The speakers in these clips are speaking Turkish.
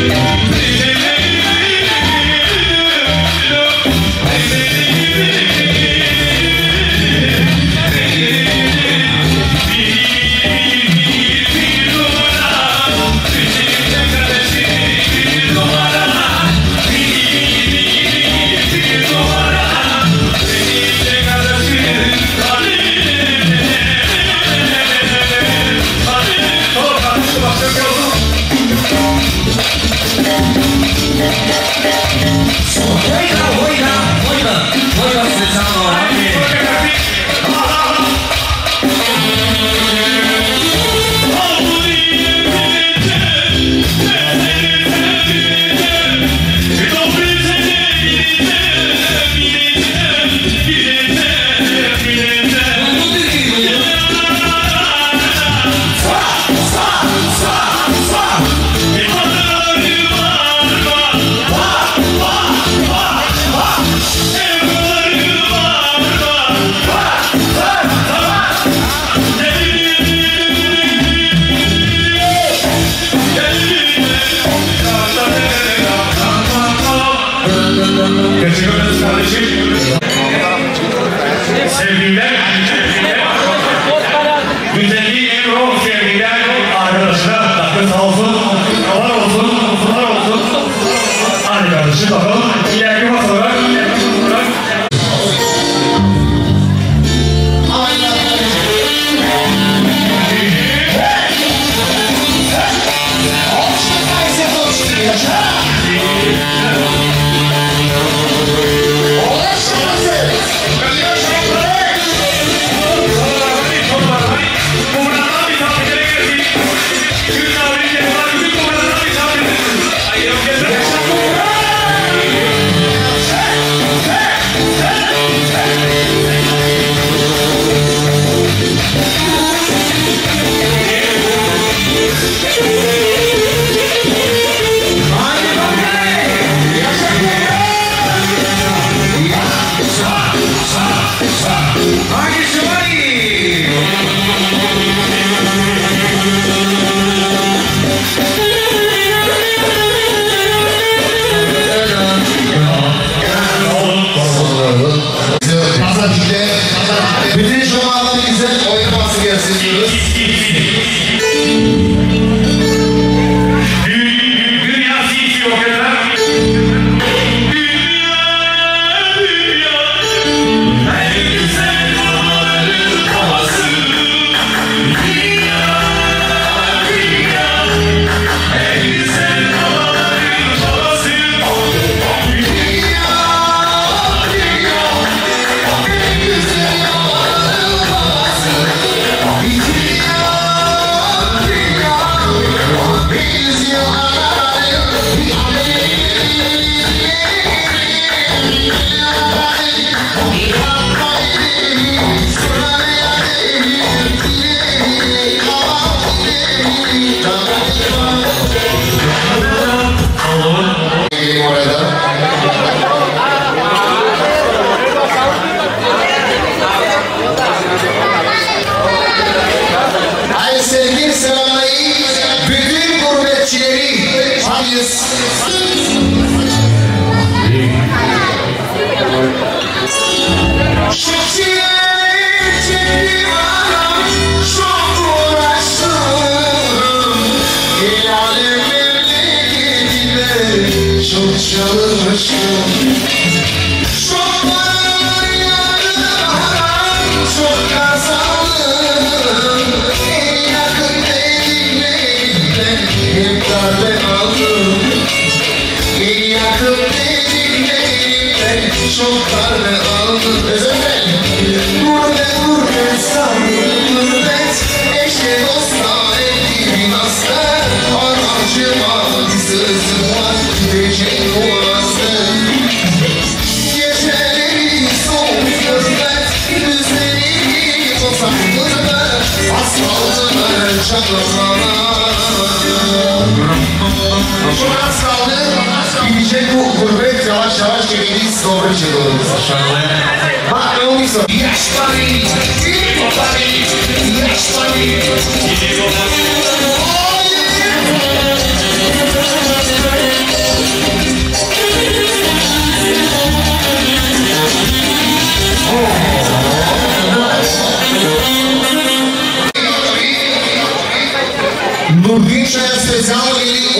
Yes,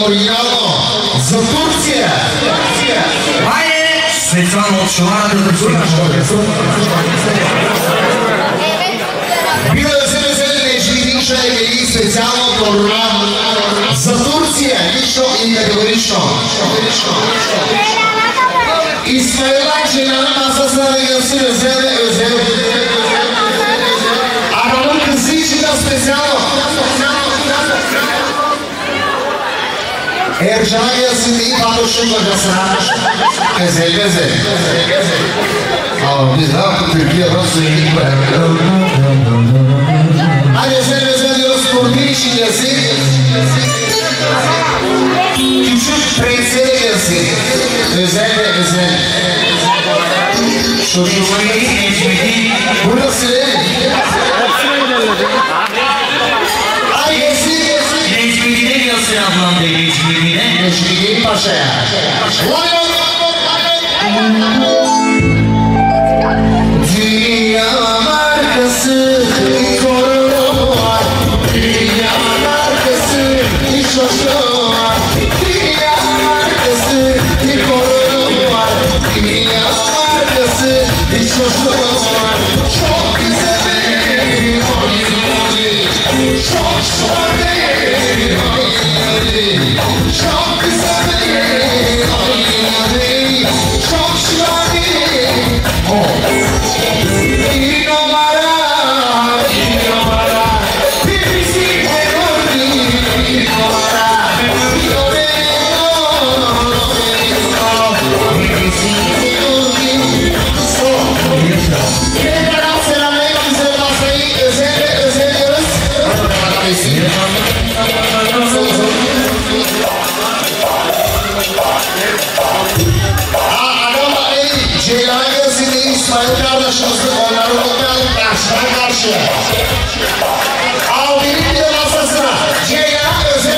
оригинално за Турция. Хайде! Специално от Шумара да слушаш. Бива да се весели Ниша и специално програма за Турция, лично и категорично. İsmail Ayşe'nin masasına gelsin özel. Adamın kızı için de spesyal. Ercan'a gelsin deyip Adolf'un kocasına. Özel. Ama biz ne yaptık Türkiye nasıl iyi? Hadi özel diyoruz Turkiye için gelsin. Küçük prenseye gelsin. Özel. Çocuğumun Necmet'i. Burası ne? Ay gelsin. Necmet'ine gelsin ablam de Necmet'ine. Necmet'i Paşa'ya. Dünya markası korona var. Dünya markası hiç hoşu var. Dünya markası korona var. Dünya markası hiç hoşu var. Çok güzel çok şahane çok güzel çok şahane. Bir numara birisi bir numara İsmail kardeşimizin onları unutmayalım karşıya. Al bir de masasına. Ceylan özel.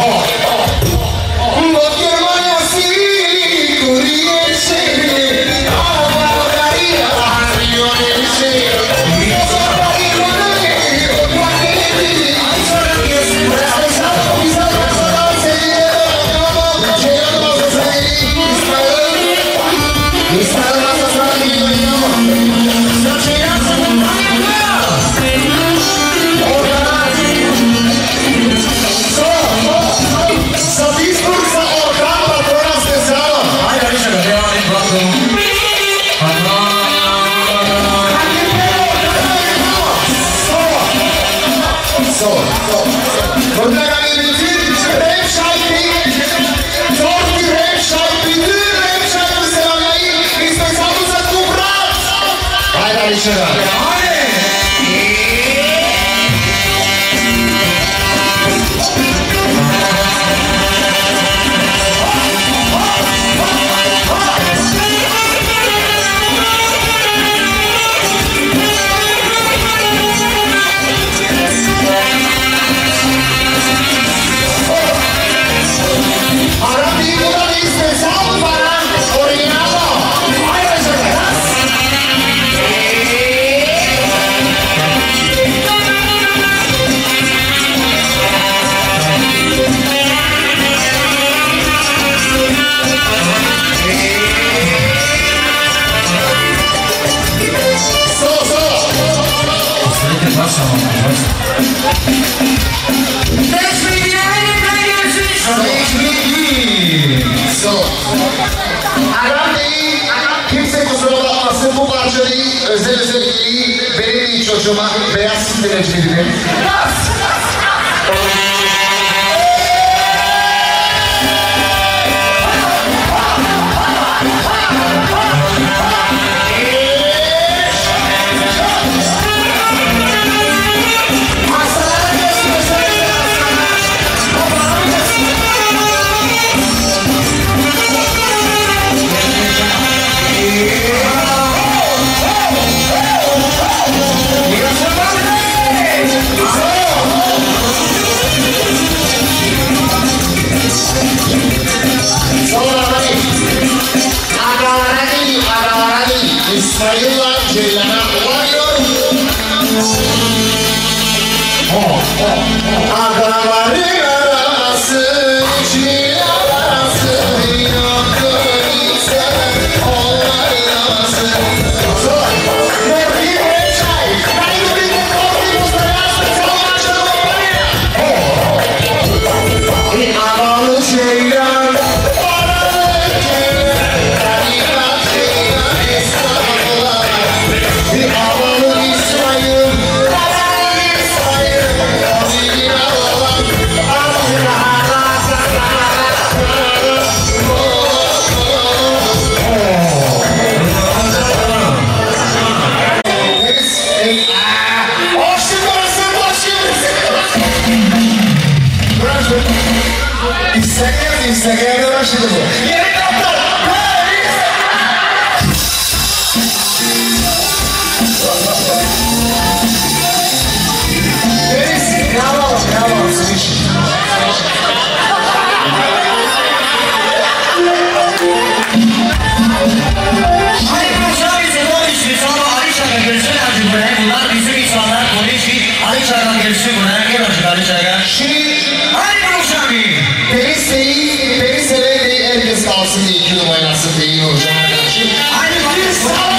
Özel ilgiyi benim çocuğuma beyaz sütüne çevirdim. Instagram'da başladı bu. Yeni kaptan! Paris! Bravo, bravo, Switch. Hadi konuşalım Sedoviç, Misalo, Alişar'la görüşün artık buraya. Bunlar bizim insanlar, Konişi, Alişar'la görüşün buraya. Gel artık Alişar'la. Hadi konuşalım. Paris değil, Paris değil, herkes kalsın diye 2 numara nasıl değil hocam arkadaşım. Hadi konuşalım.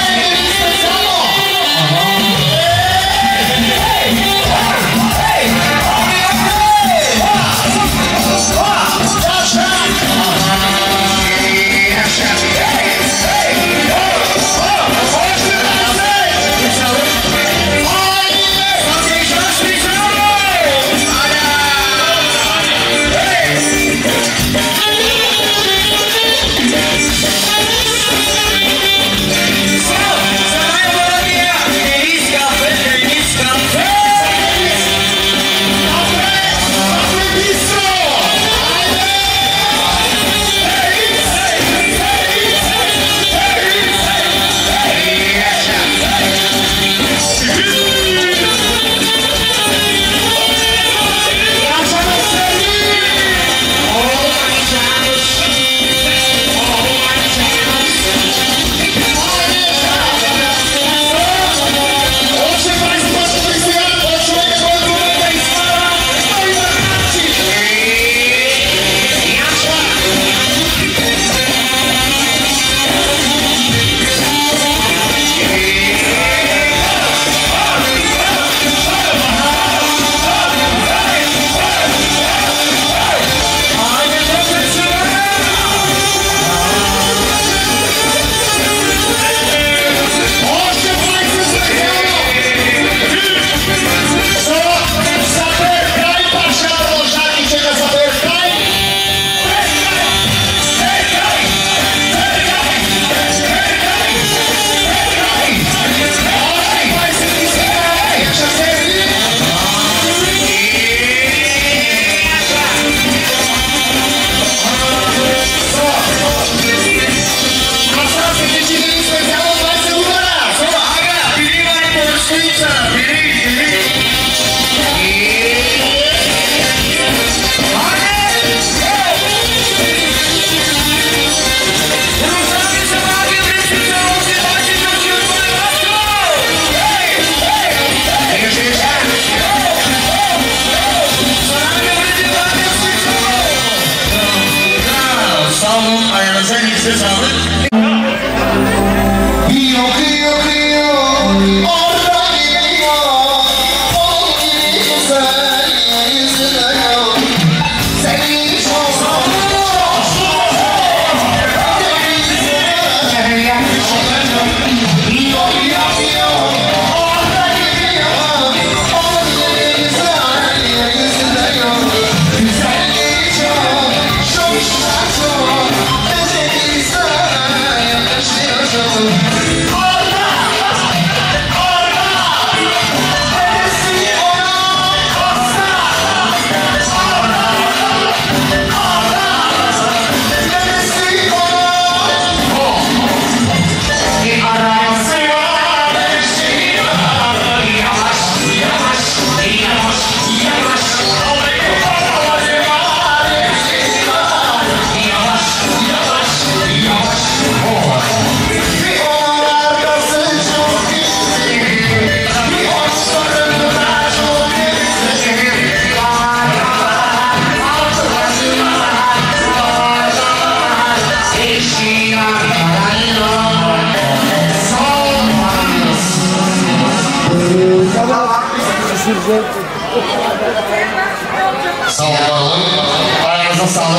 Sağ olun. Ayağınıza sağlık.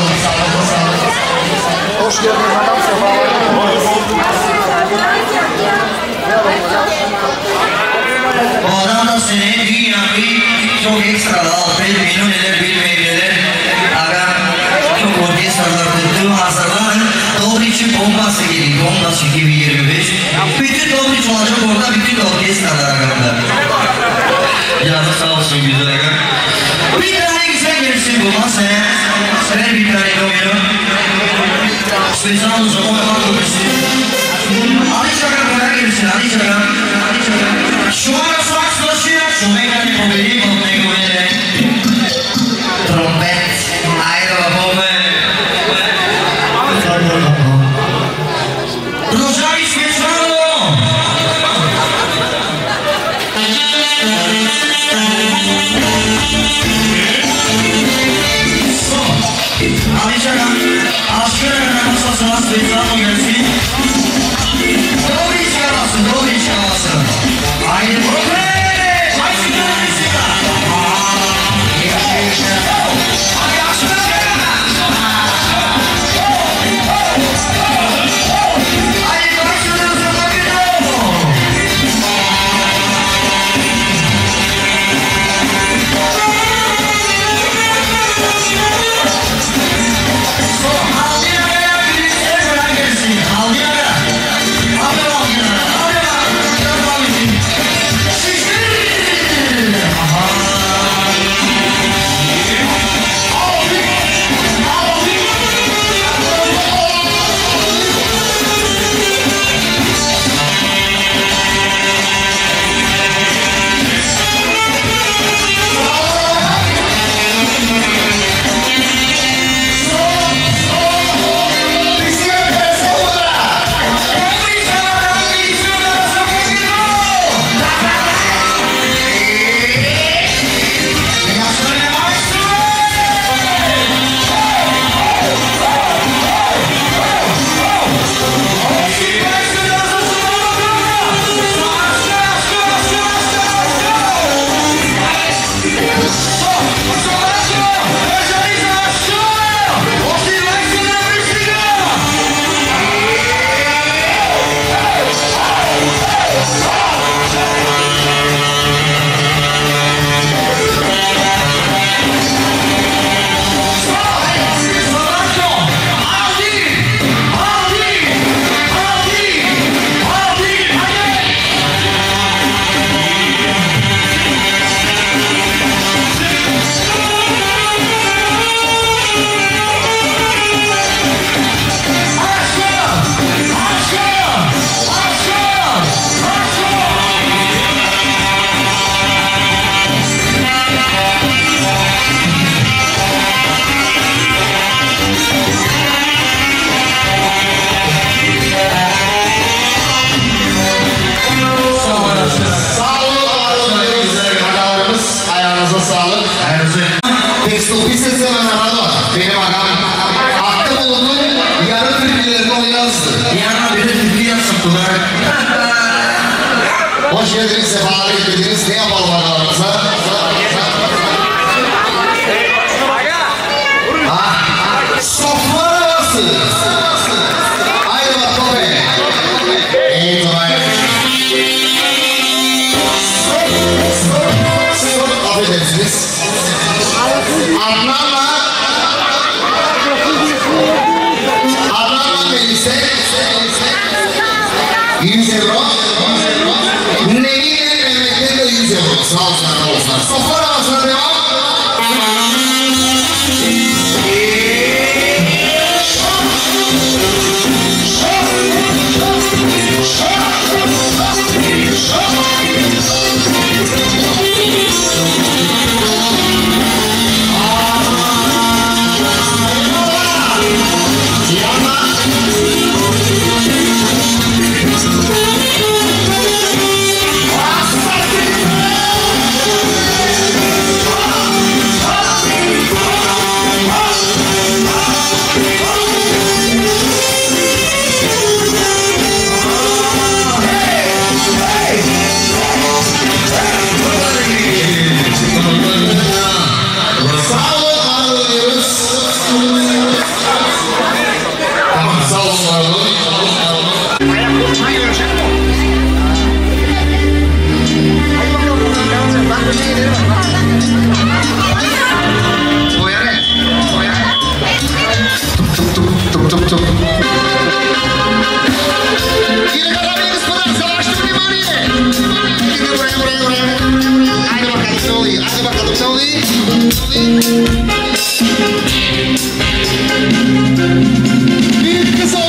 Hoş geldiniz adam sefalar. Bu adam da seni dünyayı çok ekstra altı milyoneler bilmeyiciler. Aga çok orkestralar tuttuğu hazırlan. Doğru için bombası geliyor. Bombası 2025. Bütün doğru için olacak orada bütün orkestralar agamda. Canım sağ olsun güzel aga. Bir tane güzel gelirsin bu masaya. Ver bir tane domino. Specialno za ovaj ovako mislim. Ali čakam kada gelsin, ali čakam. Šumara svak slušio, šumega ne pobedi od njegove trompet. Ajde babove. Ružavi specialno. Ali čakam, aşkına namazda sana specijalno gelsin. Dobri çalasın. Haydi babove. Haydi gelsin. Hadi aşkına gel. Haydi karşılığınızı bakıyorum. Hoş geldiniz, sefalar getirdiniz. Ne yapalım aralarımıza? Sofra arası. Haydi bakalım be. İyi kolay. Affedersiniz. Adnan'la birlikte 100 euro. Nevi'yle Mehmet'le de 100 euro. Sağ olsun arkadaşlar. Sofra arasına devam. Büyük kısa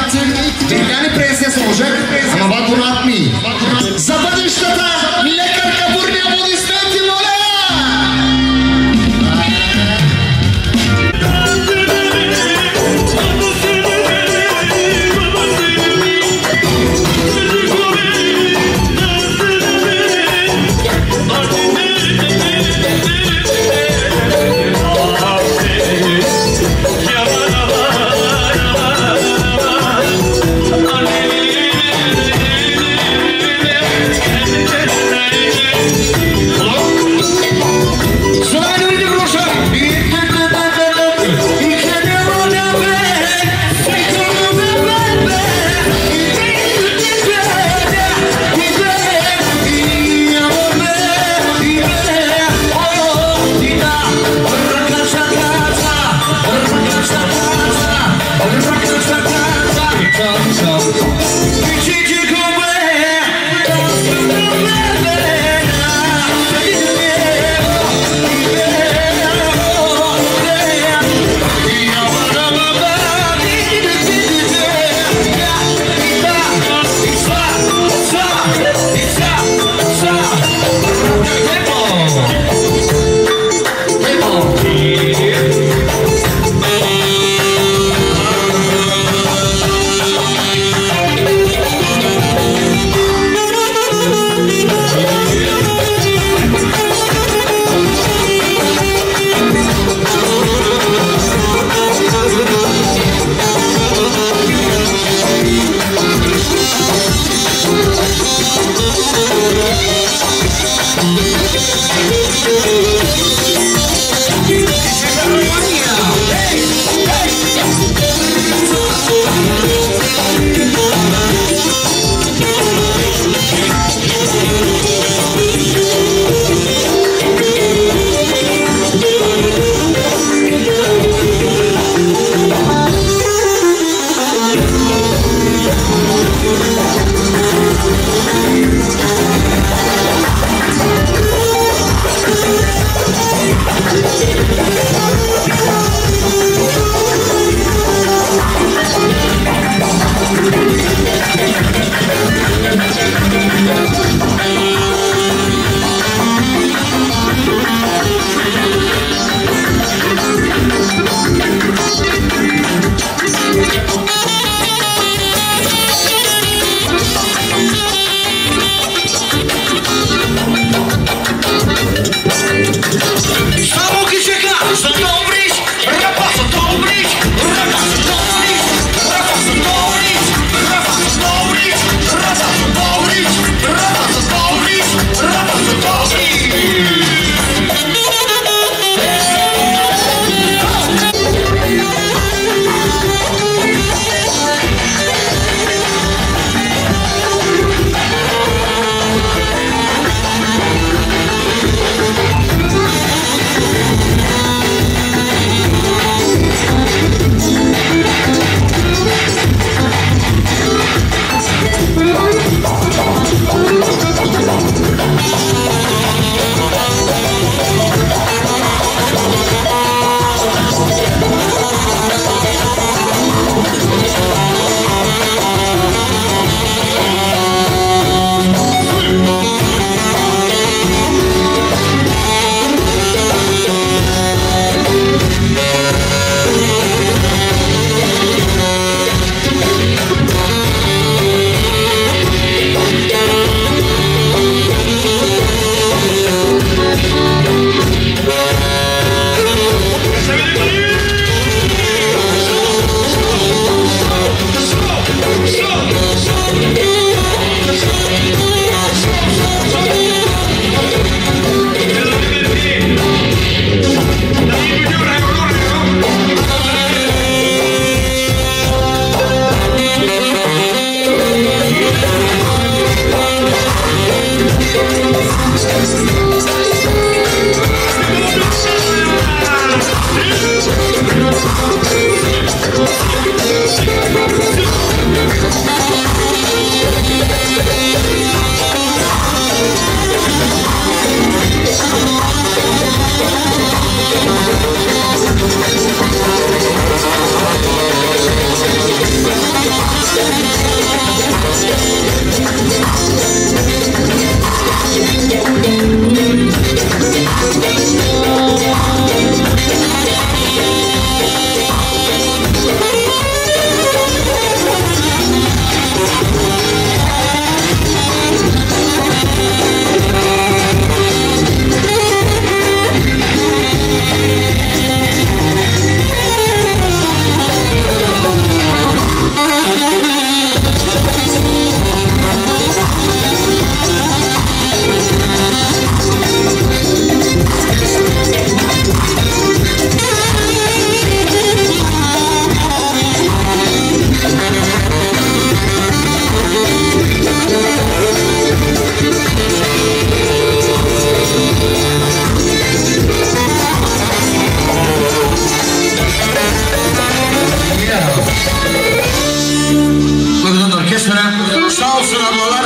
artık Birgani prenses olacak ama ben bunu atmayayım. Zapadıştata lekar kaburni aplodismenti mola! Hey! Sağ olsun ablalar.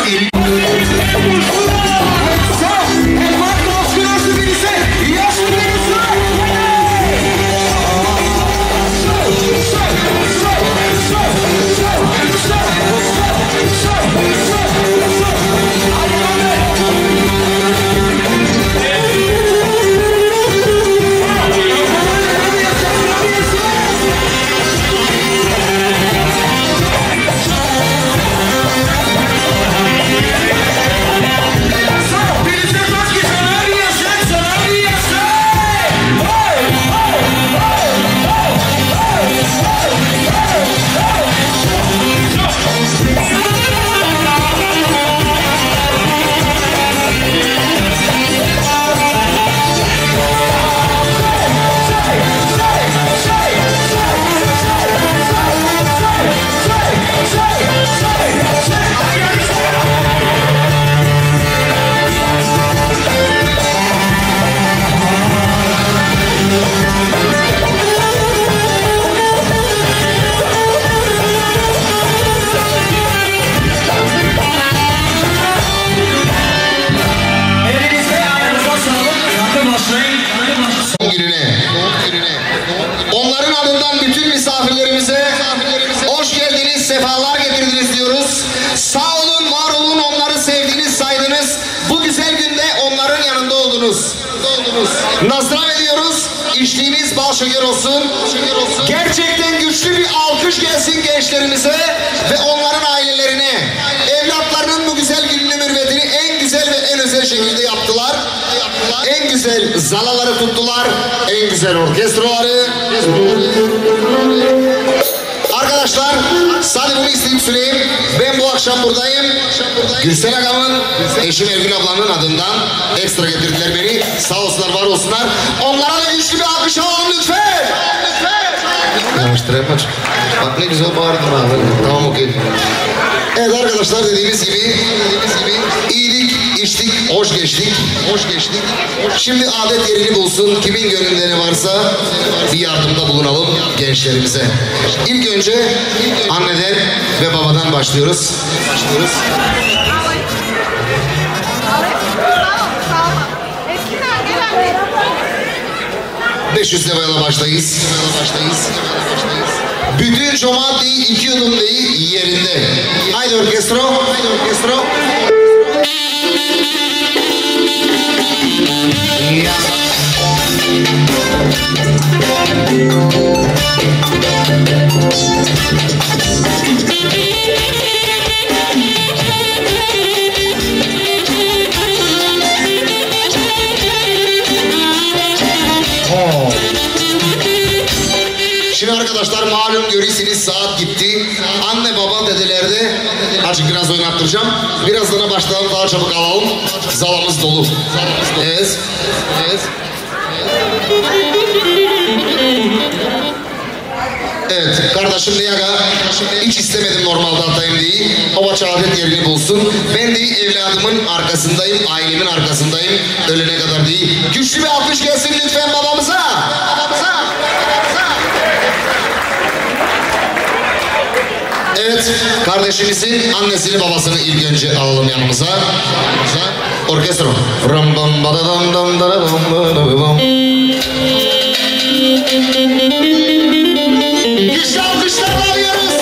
Onların adından bütün misafirlerimize hoş geldiniz, sefalar getirdiniz diyoruz. Sağ olun, var olun, onları sevdiniz, saydınız. Bu güzel günde onların yanında oldunuz. Nazram ediyoruz, içtiğiniz bal şeker olsun. Gerçekten güçlü bir alkış gelsin gençlerimize ve onların ailelerine. Evlatlarının bu güzel gününün mürvetini en güzel ve en özel şekilde yaptılar. En güzel zalaları tuttular, en güzel orkestraları. Arkadaşlar, sadece bunu isteyip söyleyeyim. Ben bu akşam buradayım. Gürsel Agam'ın, eşim Ergül ablanın adından ekstra getirdiler beni. Sağ olsunlar, var olsunlar. Onlara da güçlü bir alkış alalım lütfen. Yavaştırayım açık. Bak ne güzel bağırdın abi. Tamam, okey. Evet arkadaşlar, dediğimiz gibi iyiydik, içtik, hoş geçtik. Şimdi adet yerini bulsun. Kimin gönlünde ne varsa bir yardımda bulunalım gençlerimize. İlk önce anneden ve babadan başlıyoruz. 500 lirayla başlayız. Bütün cemaat değil, 2 yılım değil, yerinde. Haydi orkestro. Şimdi arkadaşlar malum görüyorsunuz saat gitti. Anne baba dedelerde azıcık biraz oynattıracağım. Birazdan başlayalım, daha çabuk alalım. Zalamız dolu. Evet. Evet kardeşim Niyaga hiç istemedim normalde atayım diye. O maç adet yerini bulsun. Ben de evladımın arkasındayım, ailemin arkasındayım. Ölene kadar değil. Güçlü bir alkış gelsin lütfen babamıza. Evet, kardeşimizin annesini babasını ilk önce alalım yanımıza. Orkestro. Güçlü alkışlarla alıyoruz.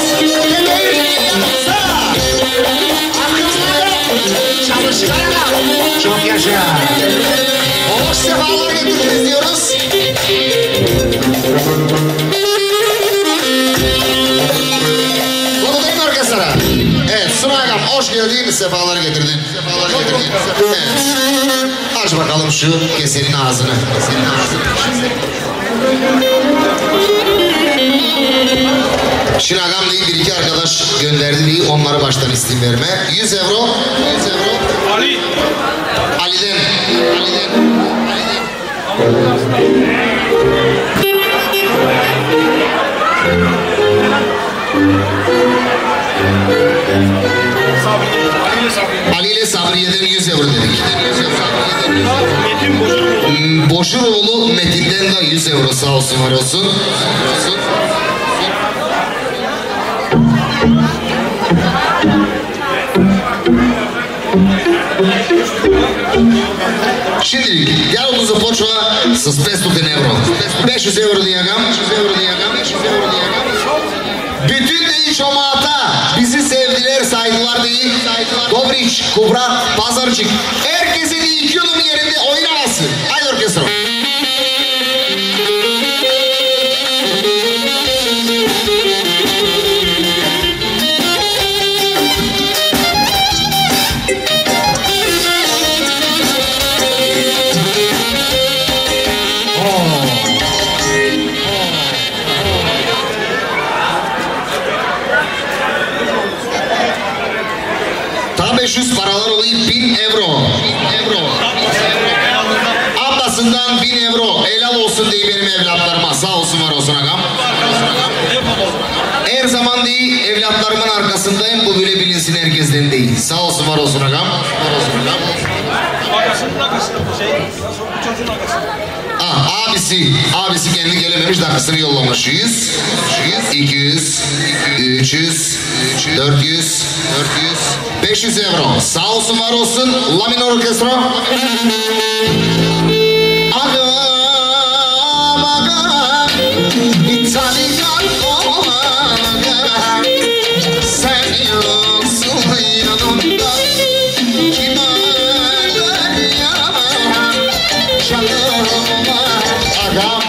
Çalışkayarak. Çok yaşa. Hoş sefalar getirdiniz diyoruz. Evet, Sunay'la hoş geldin, sefalar getirdin. Evet. Aç bakalım şu kesenin ağzını. Şimdi agam değil bir iki arkadaş gönderdi diye onları baştan isteyeyim verme. 100 euro. 100 euro. Ali. Ali'den. Ali ile Sabriye'den 100 euro dedik. Metin Boşuroğlu. Boşuroğlu Metin'den de 100 euro sağ olsun var olsun. Şimdi dialogul започва с 500 евро. 500 евро diyagam. Bütün değil Çomağat'a bizi sevdiler, saydılar değil. Dobriç, Kubrat, Pazarcık. Herkese de 2 yılın yerinde oynamasın. Haydi orkestra. Tam 500 paralar oluyor 1000 euro. Ablasından 1000 euro. Helal olsun diye benim evlatlarıma. Sağ olsun var olsun agam. Her zaman değil evlatlarımın arkasındayım. Bu böyle bilinsin herkesten değil. Sağ olsun var olsun agam. Abisi kendi gelememiş dakikasını yollamış. 100, 200, 300, 400, 500 euro. Sağ olsun var olsun. La minor orkestra. Agam, İtalyan agam. Sen yoksun yanımda. Kime derya canıma agam.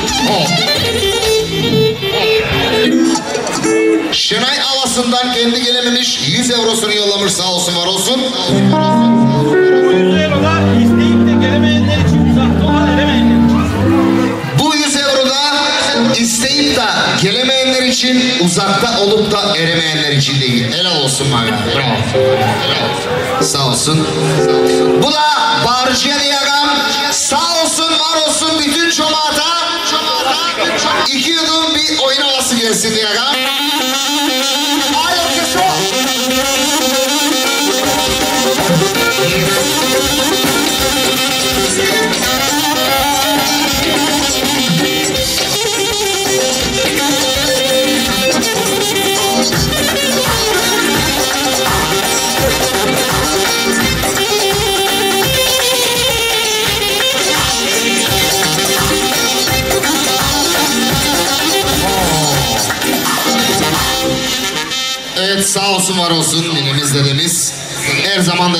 Şenay Alası'ndan kendi gelememiş 100 eurosunu yollamış sağ olsun var olsun. Bu 100 euro da isteyip de gelemeyenler için uzakta olan eremeyenler için. Bu 100 euro da isteyip de gelemeyenler için uzakta olup da eremeyenler için değil. Helal olsun bana. Bravo. Sağ olsun. Bu da Bağırcıya diyagam. Sağ olsun var olsun bütün Çomağat'a. 2 yılın bir oyun havası gelsin diyagam. Ay orkestra. Evet sağ olsun var olsun dinimiz dedemiz. Her zaman da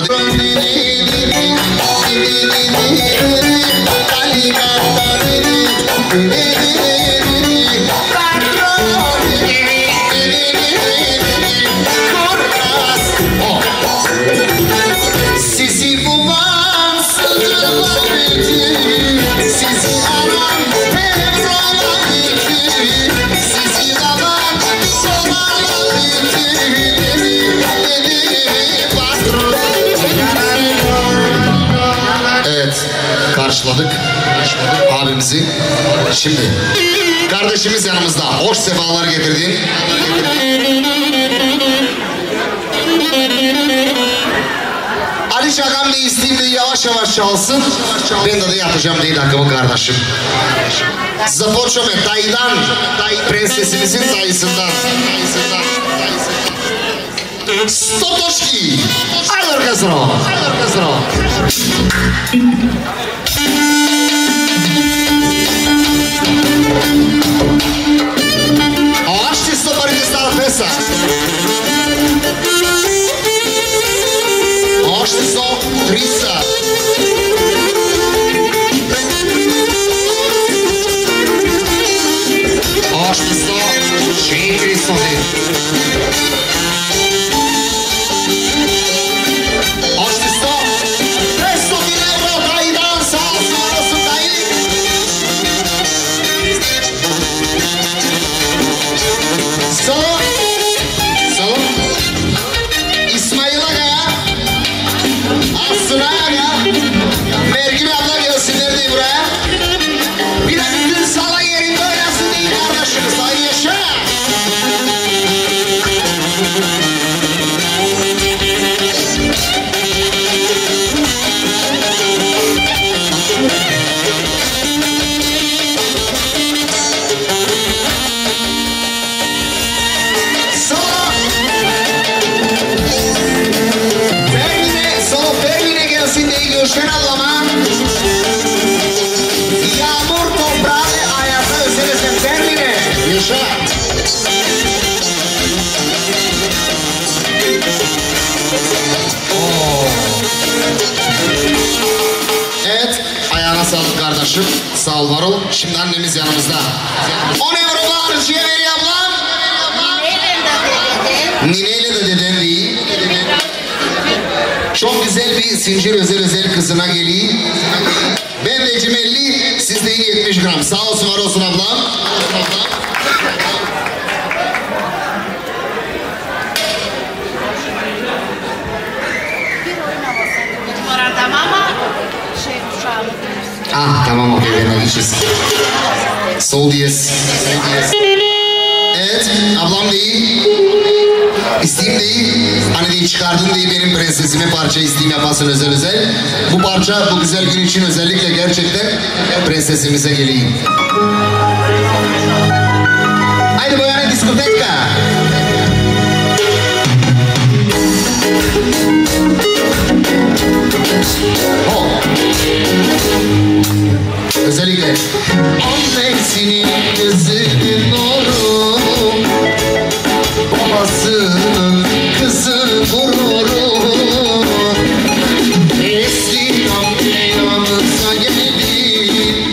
sizi bulan sizi alan sizi alan evet karşıladık abimizi. Şimdi kardeşimiz yanımızda. Hoş sefalar getirdin. Ali Şakam da isteyeyim de yavaş yavaş çalsın. Ben de yapacağım değil hakkımı kardeşim. Započome dayıdan, prensesimizin dayısından. Stotoşki. Haydi orkestra. Oaşti stoparite stara fesa. Oaşti sto 300. Oaşti sto 400. Oaşti sto 500 euro dayıdan sağ olsun dayı. arkadaşım. Sağ ol, var ol. Şimdi annemiz yanımızda. 10 euro var. Ceveri ablam. Nineyle de deden değil. Çok güzel bir zincir özel kızına geleyim. Ben de 50, siz de 70 gram. Sağ olsun, var olsun ablam. Ah tamam, okey, ben alışırız. Sol diyez. Evet, ablam da iyi. İsteyim de iyi. Hani de çıkardın diye benim prensesime parça isteyim yapmasın özel. Bu parça bu güzel gün için özellikle gerçekten prensesimize geleyim. Haydi boyana diskoteka. Özellikle annesinin gözünün nuru, babasının kızı gururu, eski yanımıza geldi,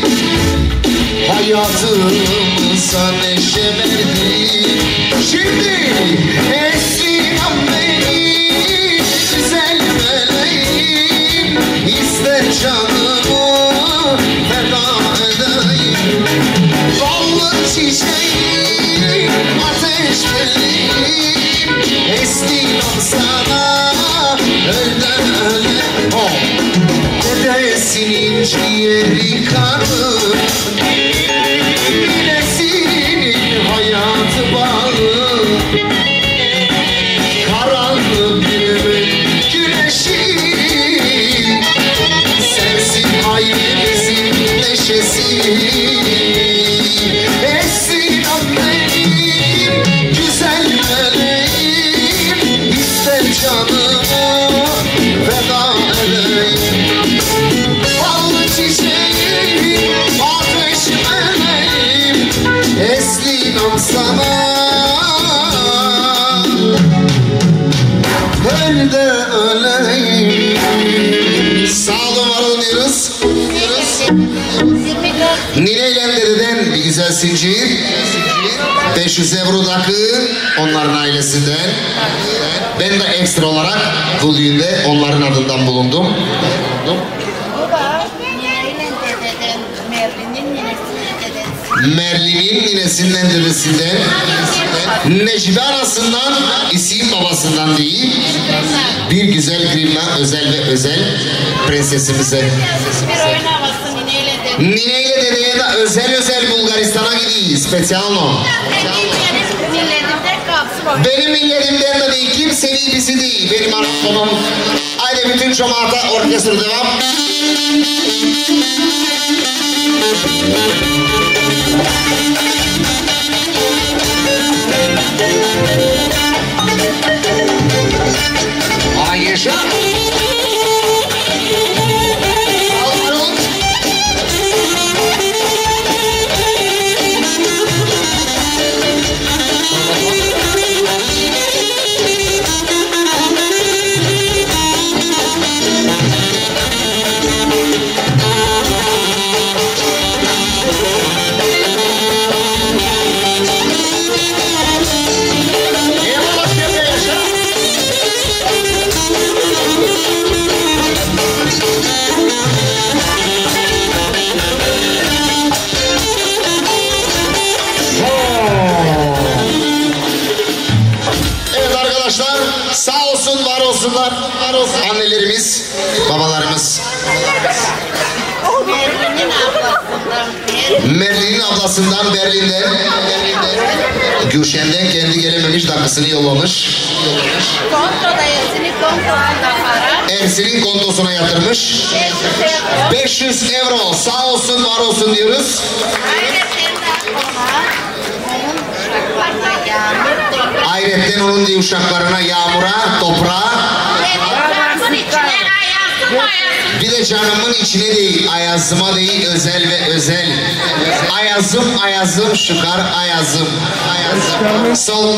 hayatımıza neşe verdi. Şimdi eski benim güzel meleğim, ister canımı feda edeyim. Ballı çiçeğim, ateş meleğim, esniyim sana ölden öle. Dedesinin ciğeri kanı, ninesinin hayatı bağlı. Karanlık günümün güneşi, sensin ailemizin neşesi. Esin benim güzel meleğim, ister canımı feda edeyim. Ballı çiçeğim, ateş meleğim, esniyim sana öl de öleyim. Sağ olun, var olun diyoruz. Nineyle dededen bir güzel zincir. 500 euro takı onların ailesinden. Ben de ekstra olarak bu düğünde onların adından bulundum. Merlin'in ninesinden dedesinden, Necmi anasından, isim babasından değil, bir güzel grilla özel prensesimize. Nineyle dedeye de özel Bulgaristan'a gidiyoruz. Specialno. Benim milletimden de değil, kimsenin bizi değil. Benim anamın. Haydi bütün cemaate orkestra devam. Ay yaşa. Sağ olsun, var olsunlar. Annelerimiz, babalarımız. Merlin'in ablasından Berlin'den, Gülşen'den kendi gelememiş dakikasını yollamış. Ersin'in kontosuna yatırmış. 500 euro. Sağ olsun, var olsun diyoruz. Hayretten onun diye uşaklarına, yağmura, toprağa, bir de canımın içine değil, ayazıma değil, özel ve özel. Ayazım, şükar ayazım. Sol.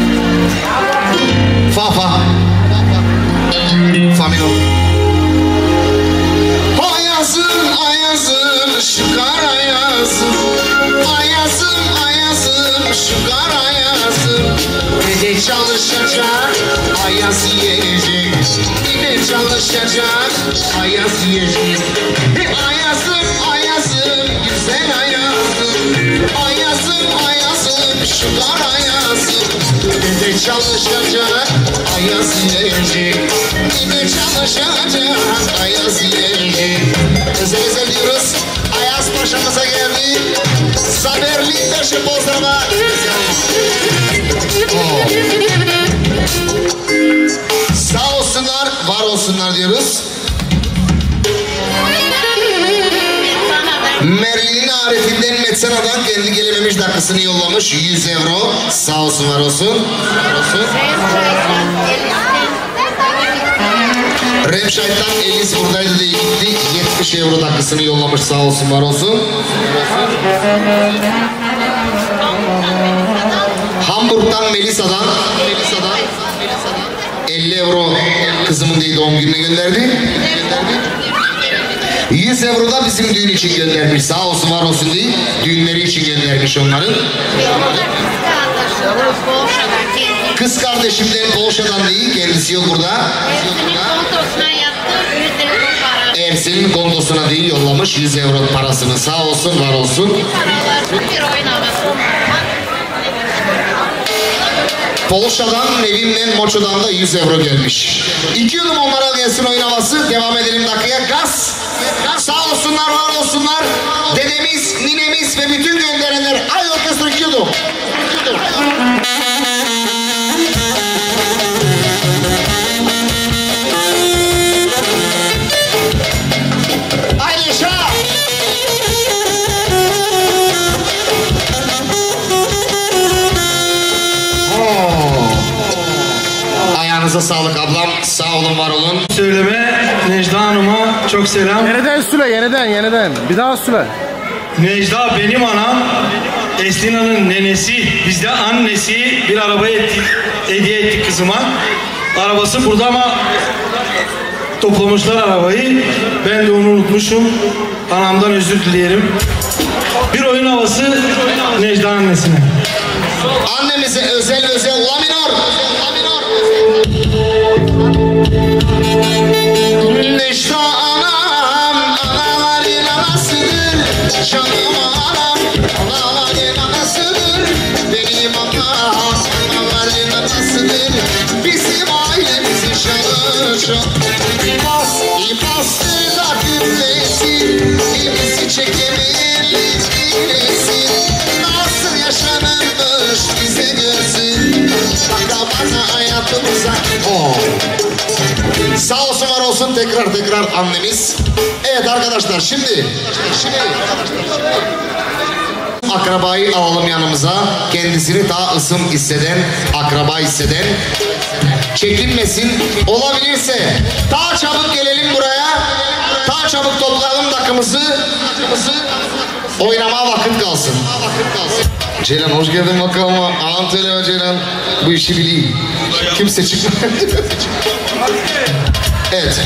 Fa. Fa minor. çalışacak, ayaz yiyecek. Yine çalışacak, ayaz yiyecek. Ayazım, ayazım, güzel ayazım. Ayazım, ayazım, şu dar ayazım. Yine çalışacak, ayaz yiyecek. Yine çalışacak, ayaz yiyecek. Özel diyoruz, Ayaz Paşa'mıza geldi. Zaberli Beşi Bozdar'da. Sağ olsunlar, var olsunlar diyoruz. Merlin'in Arif'inden Metsena'dan kendi gelememiş dakikasını yollamış. 100 euro. Sağ olsun, var olsun. Remşayt'tan Elis buradaydı diye gitti. 70 euro dakikasını yollamış. Sağ olsun, var olsun. Hamburg'dan Melisa'dan 50 euro kızımın diye doğum gününe gönderdi. 100 euro da bizim düğün için göndermiş. Sağ olsun, var olsun diye. Düğünleri için göndermiş onların. Kız kardeşimden Polşa'dan değil, kendisi yok burada. Ersin'in kontosuna değil yollamış 100 euro parasını. Sağ olsun, var olsun. Polşa'dan, Nevim'den, Moço'dan da 100 euro gelmiş. 2 yudum onlara gelsin oyun havası. Devam edelim dakikaya. Gaz. Sağ olsunlar, var olsunlar. Dedemiz, ninemiz ve bütün gönderenler. Ay orkestra 2 yudum. Ayağınıza sağlık ablam. Sağ olun, var olun. Söyleme Necda Hanım'a çok selam. Yeniden söyle, yeniden. Bir daha söyle. Necda benim anam, Eslina'nın nenesi, bizde annesi bir araba hediye ettik kızıma. Arabası burada ama toplamışlar arabayı. Ben de onu unutmuşum. Anamdan özür dilerim. Bir oyun havası Necda annesine. Annemize özel la minor. Necda anam, anaların anasıdır. Canım anam, anaların anasıdır. Benim anam, anaların anasıdır. Bizim ailemizin şanı çok. İpastır da güllesin, elisi çekemeyenlik bilesin. Nasıl yaşanırmış bize görsün. Bana hayatımıza. Sağ olsun, var olsun, tekrar annemiz. Evet arkadaşlar, şimdi akrabayı alalım yanımıza. Kendisini daha ısım hisseden, akraba hisseden, çekinmesin. Olabilirse daha çabuk gelelim buraya. Daha çabuk toplayalım takımızı. Oynamaya vakit kalsın. Ceylan hoş geldin bakalım. Antalya Ceylan bu işi biliyor. Kimse çıkmıyor. Evet.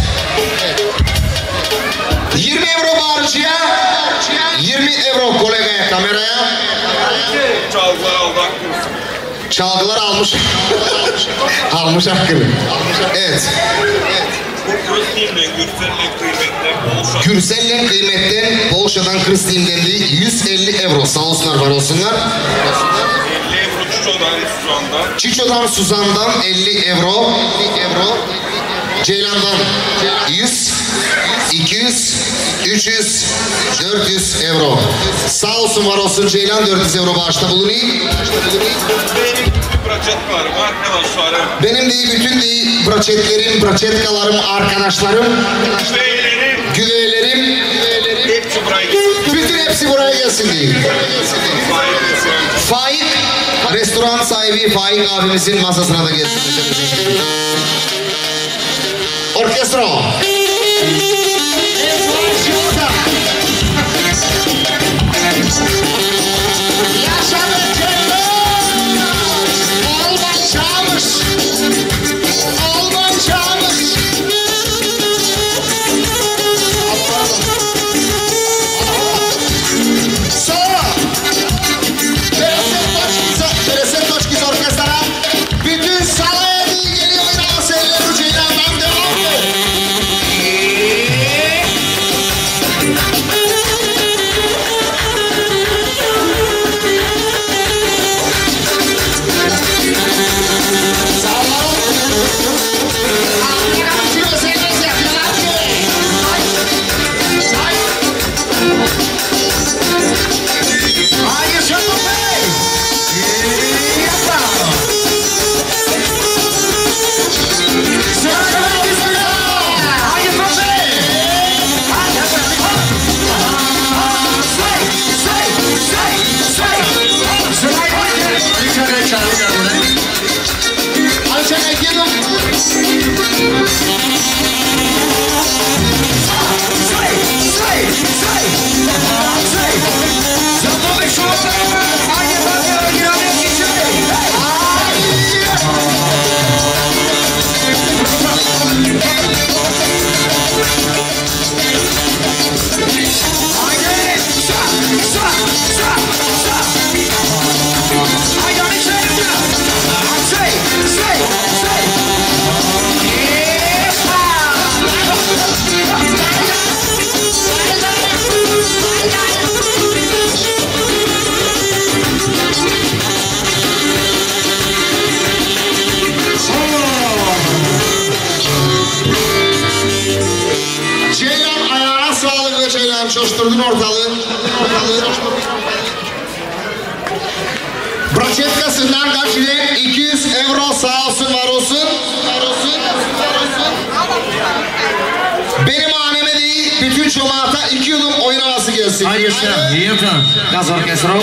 20 euro bağırıcıya, 20 euro kolegaya, kameraya. Çalgılar almış. Almış hakkını. Evet. Gürsel'le kıymetten Polşa'dan Kristin'den de 150 euro. Sağ olsunlar, var olsunlar. 50 euro Suzan'dan. Çiço'dan Suzan'dan 50 euro. Ceylan'dan 100, 200, 300, 400 euro. Sağ olsun, var olsun Ceylan 400 euro bağışta bulunuyor. Benim de bütün braçetlerim, braçetkalarım, arkadaşlarım, güveylerim, bütün hepsi buraya gelsin diye. Faik, restoran sahibi Faik abimizin masasına da gelsin. Orkestra. Bütün salaya Alçak gelin. Ceylan ayağına sağlık ve Ceylan coşturdun ortalığı. Braçetkasından kaçıdan 200 euro sağ olsun var olsun. Benim haneme değil bütün cemaata 2 yudum oyun havası gelsin. Hayır yaşa. İyi yapın. Gaz orkestro.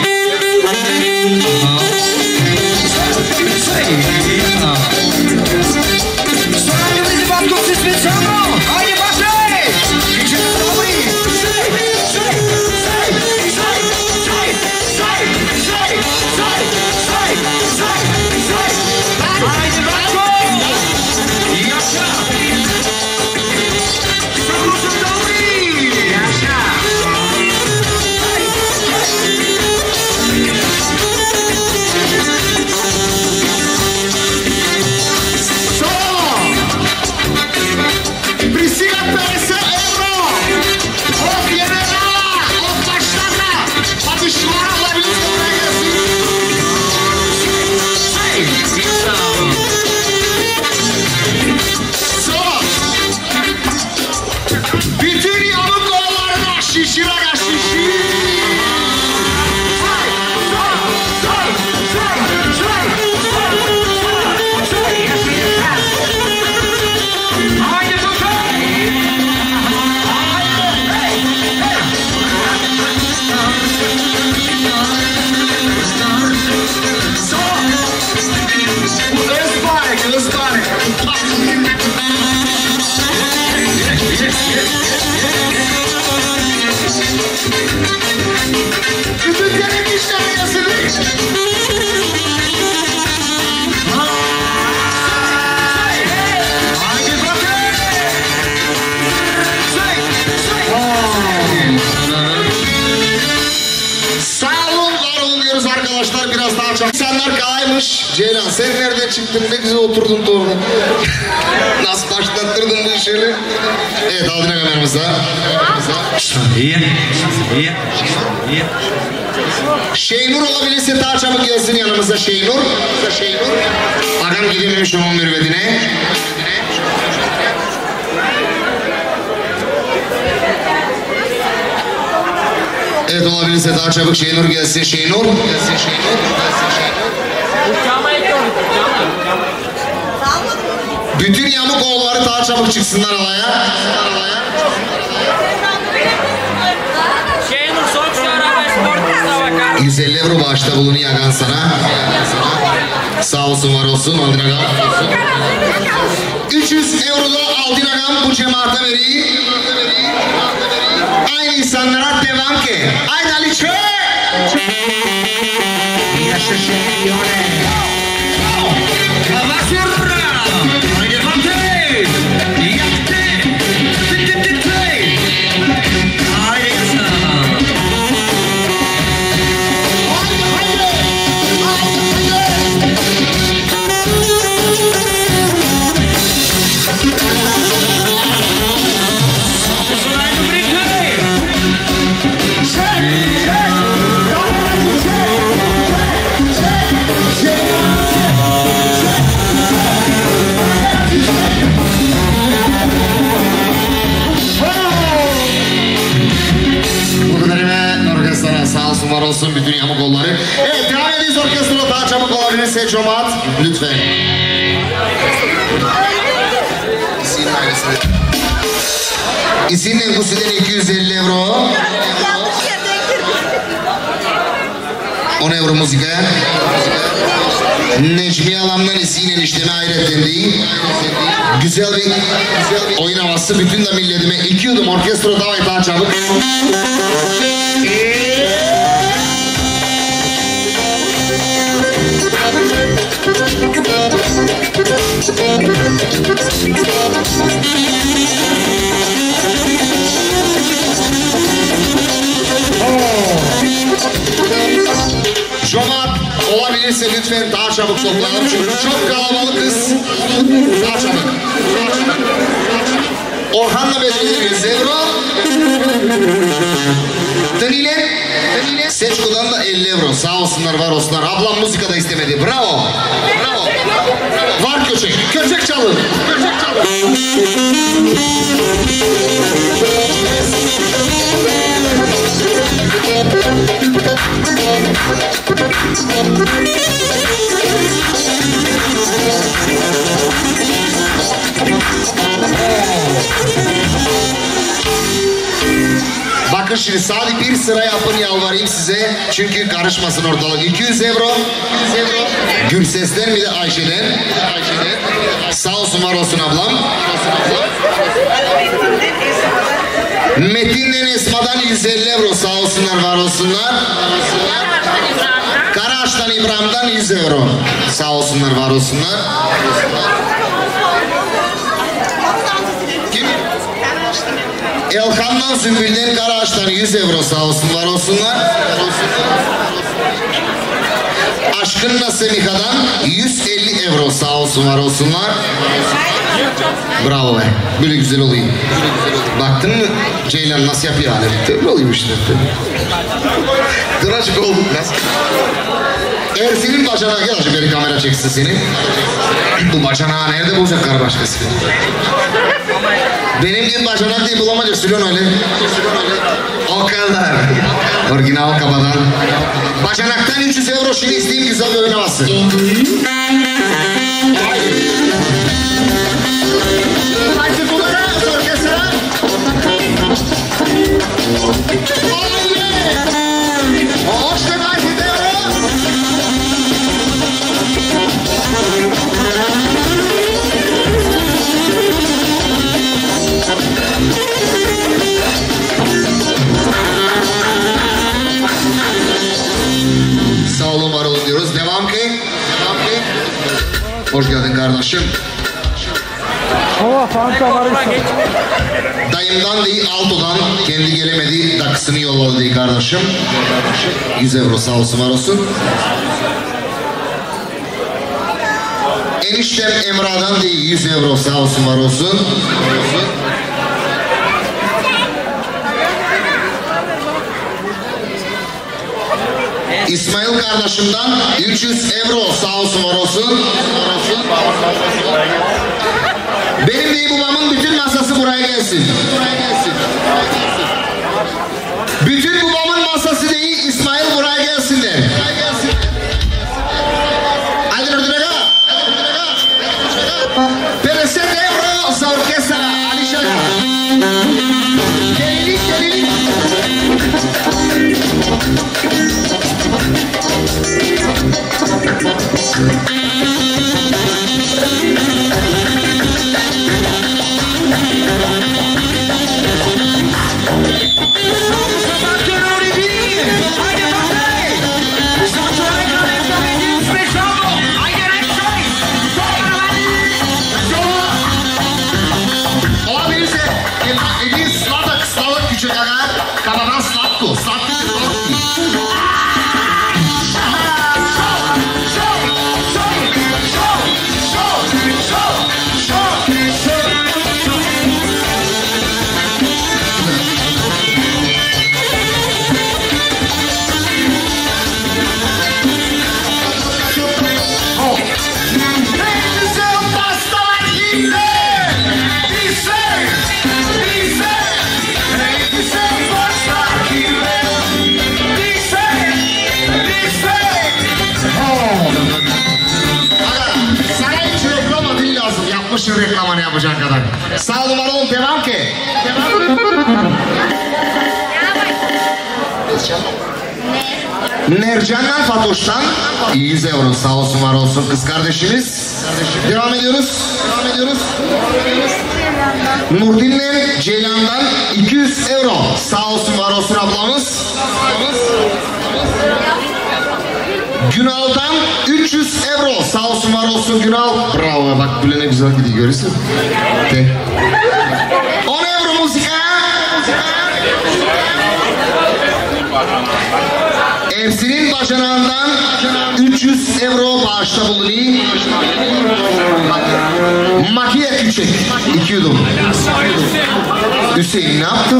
İnsanlar kalaymış. Ceylan sen nereden çıktın? Ne güzel oturdun orada. Nasıl başlattırdın bu işleri? Evet aldın kameramıza. İyi. Şeynur olabilirse daha çabuk gelsin yanımıza Şeynur. Adam gidememiş onun mürvedine. Evet olabilirse daha çabuk Şeynur gelsin Şeynur. Bütün yamuk oğulları daha çabuk çıksınlar alaya. 150 euro bağışta bulunuyor Agan sana. Sağ olsun var olsun Aldin Agam. 300 euro da Aldin Agam bu cemaate veriyor. Aynı insanlara devam ki. Haydi Ali Çö! Yaşa şehriyone. Var olsun bütün yamuk kolları. Evet devam ediyoruz orkestra daha çabuk olabilirse Comat lütfen. İsimle Kusi'den 250 euro. 10 euro müzikaya. Necmi Alam'dan isiyle işleme hayretten değil. Güzel bir oyun havası. Bütün de milletime 2 yudum orkestra davet daha çabuk. Jomat olabilirse lütfen daha çabuk toplanalım çünkü çok kalabalıkız. Daha çabuk. Orhan'la belirliyoruz. Zevro. Danilen. Seçko'dan da 50 euro. Sağ olsunlar, var olsunlar. Ablam müzika da istemedi. Bravo. Bravo. Var köçek. Köçek çalın. Köçek çalın. Bakın şimdi sadece bir sıra yapın yalvarayım size. Çünkü karışmasın ortalık. 200 euro. Gülses'ten bir de Ayşe'den. Sağ olsun, var olsun ablam. Metin'den Esma'dan 150 euro. Sağ olsunlar, var olsunlar. Karaağaç'tan İbrahim'den 100 euro. Sağ olsunlar, var olsunlar. Kim? Elkan'dan Zümbül'den Karaağaç'tan 100 euro. Sağ olsun, var olsunlar. Aşkınla Semiha'dan 150 euro. Sağ olsun, var olsunlar. Bravo be. Böyle güzel olayım. Baktın mı Ceylan nasıl yapıyor hani? Böyle olayım işte. Dıracık ol. Nasıl? Ersin'in bacanağı gel acı beni kamera çeksin seni. Bu bacanağı nerede bulacak kar başkası? Benim gibi bacanak diye bulamayacak. Sülyon öyle. O kadar. Orijinal kabadan. Bacanaktan 300 euro şimdi isteyeyim, güzel bir oynaması. Haydi bunlara orkestra. Hoş geldin euro. Sağ olun, var olun diyoruz. Devam ki. Hoş geldin kardeşim. Dayımdan değil, Alto'dan kendi gelemedi, dakısını yolladı değil kardeşim. 100 euro sağ olsun, var olsun. Eniştem Emrah'dan değil, 100 euro sağ olsun, var olsun. İsmail kardeşimden 300 euro sağ olsun, var olsun. Benim değil babamın bütün masası buraya gelsin. Bütün babamın masası değil, İsmail buraya gelsinler. Hadi ördüğüne. Pereset euro sa orkestra Alişan. Gelilik. Kabadan Slatko. Şu reklamını yapacak kadar. Sağ olun, var olun, devam ki. Nercan'dan Fatoş'tan 100 euro sağ olsun var olsun kız kardeşimiz. Devam ediyoruz. Nurdin'le Ceylan'dan 200 euro sağ olsun var olsun ablamız. Günal'dan 300 euro sağ olsun var olsun Günal. Bravo, bak böyle ne güzel gidiyor, görüyorsun. 10 euro müzik. Ersin'in bacanağından 300 euro bağışta bulunuyor. Makiye küçük 2 yudum. Hüseyin ne yaptın?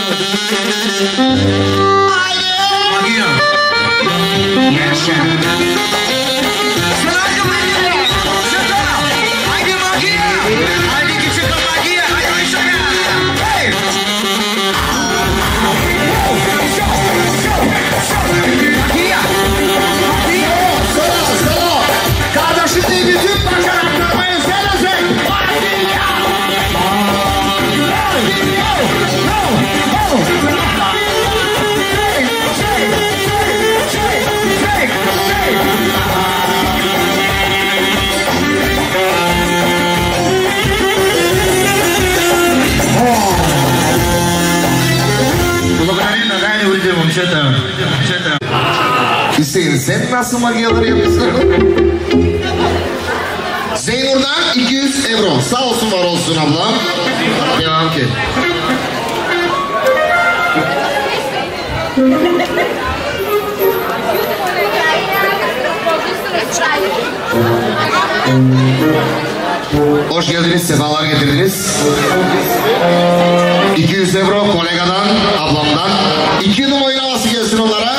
Makia. Yaşa. Selahattin Makia. Şaka. Haydi Makia. Haydi küçük Makia. Haydi şaka. Hey. Kardeşim de bütün başarılarımı izlersek. Hüseyin sen nasıl magiyalar yapıyorsun? Zeynur'dan 200 euro. Sağ olsun var olsun ablam. Devam ki. Hoş geldiniz, sefalar getirdiniz. 200 euro kolegadan, ablamdan. 2 yudum oynaması gelsin onlara.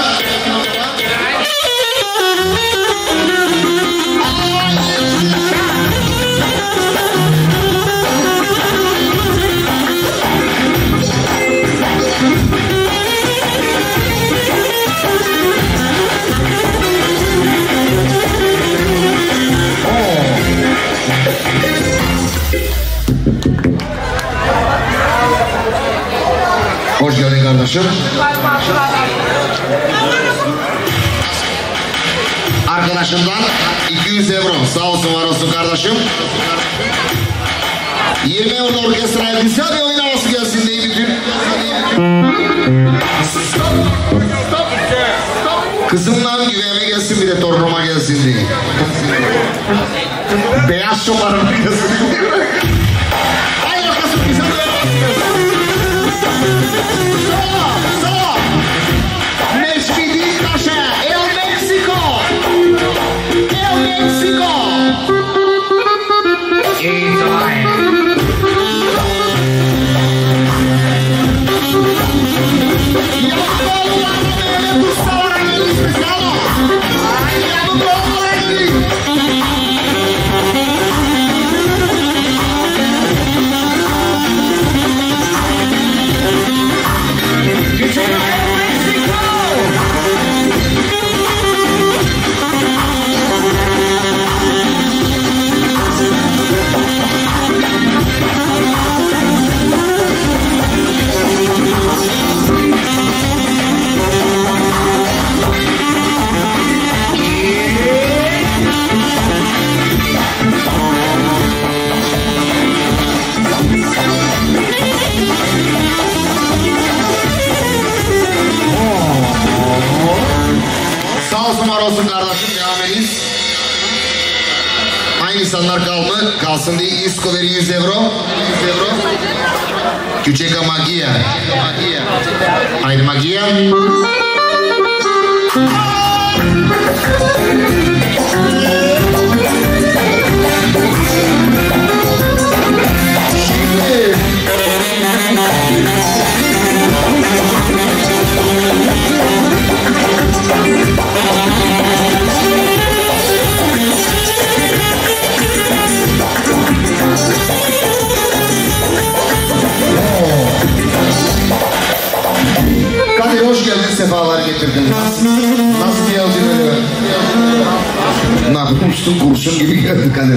Hoş geldin kardeşim. Arkadaşımdan 200 euro. Sağ olsun var olsun kardeşim. 20 euro orkestraya güzel bir oyun havası gelsin diye bütün. Kızımdan güveme gelsin, bir de torunuma gelsin diye. Beyaz şoparıma gelsin diye. Hayır kızım güzel bir Solo. Meshkidin Taşa, El Mexico. Sağ olsun var olsun kardeşim, devam ediniz. Aynı insanlar kalsın diye İsko veri 100 euro. Küçük Magia. Haydi Magia. Kadir hoş geldin, sefalar getirdin. Nasıl geldin öyle? Ne yapmıştın, kurşun gibi geldi Kadir.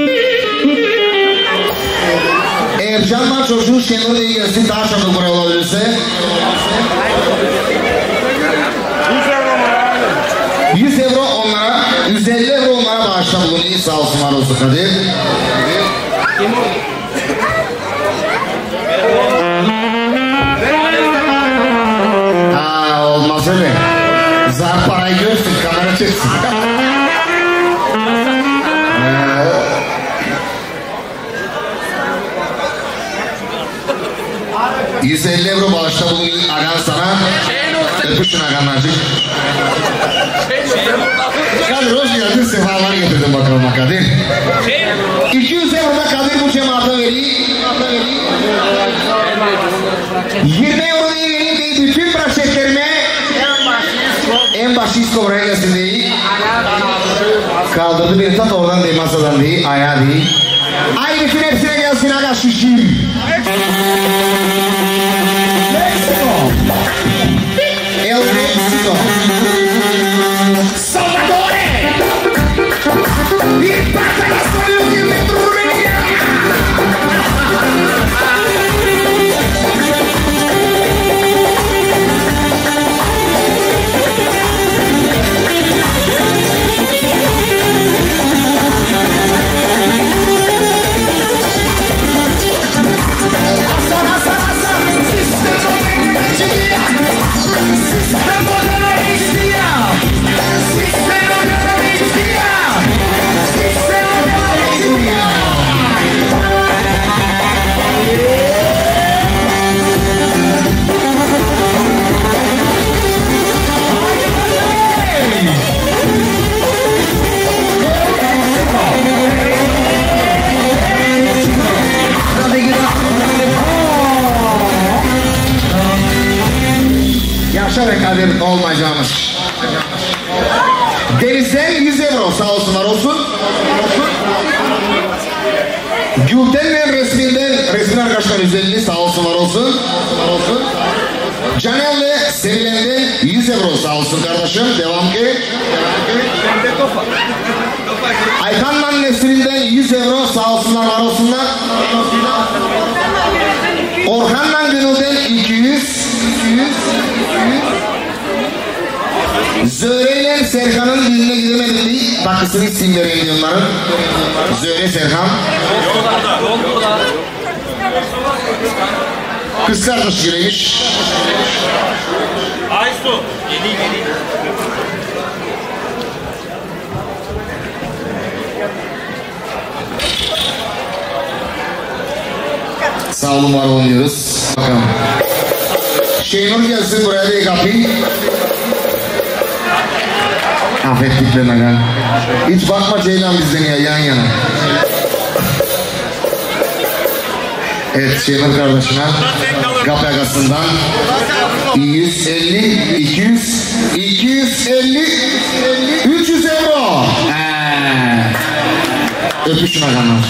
Eğer can var çocuğu Şenol iyi gelsin, daha çabuk buraya olabilirse. 100 euro onlara, 150 euro onlara bağışta bulunuyor. Sağ olsun var olsun Kadir. Olmaz öyle. Zar parayı görsün, kamera çeksin. 150 euro bağışta bulunuyor Agan sana. Öpüşün Agan'cık. Kadir hoş geldin, sefalar getirdin bakalım Kadir. 200 euro da Kadir bu cemaate veriyor. 20 euro diye vereyim değil, bütün praşetlerime en başı isko buraya gelsin değil. Kaldırdı bir tat oradan değil, masadan değil, ayağı değil. Ay bütün hepsine gelsin aga şişim. Mexico. El Mexico. Salvatore. Bir patlamasyon bir metro Rumenya. Yaşa be Kadir olmayacağımız. Deniz'den 100 euro sağ olsun var olsun. Gülten'le resmin arkadaşlar 150 sağ olsun var olsun. Caner'le Sevilen'de 100 euro sağ olsun kardeşim. Devam ki. Aykan'la Nesrin'den 100 euro sağ olsunlar var olsunlar. Orhan'la Gönül'den 200. Zöhre ile Serkan'ın düğününe gidemedim değil. Takısını isim vereyim onların. Zöhre Serkan. Kız kardeş gireymiş. Aysu. Yedi. Sağ olun var olun diyoruz. Bakalım. Şeynur gelsin buraya da kapıyı. Affettik ben aga. Hiç bakma Ceylan bizden ya yan yana. Evet Şeynur kardeşime kapı yakasından 150, 200, 250, 300 euro. Öpüşün aganlar.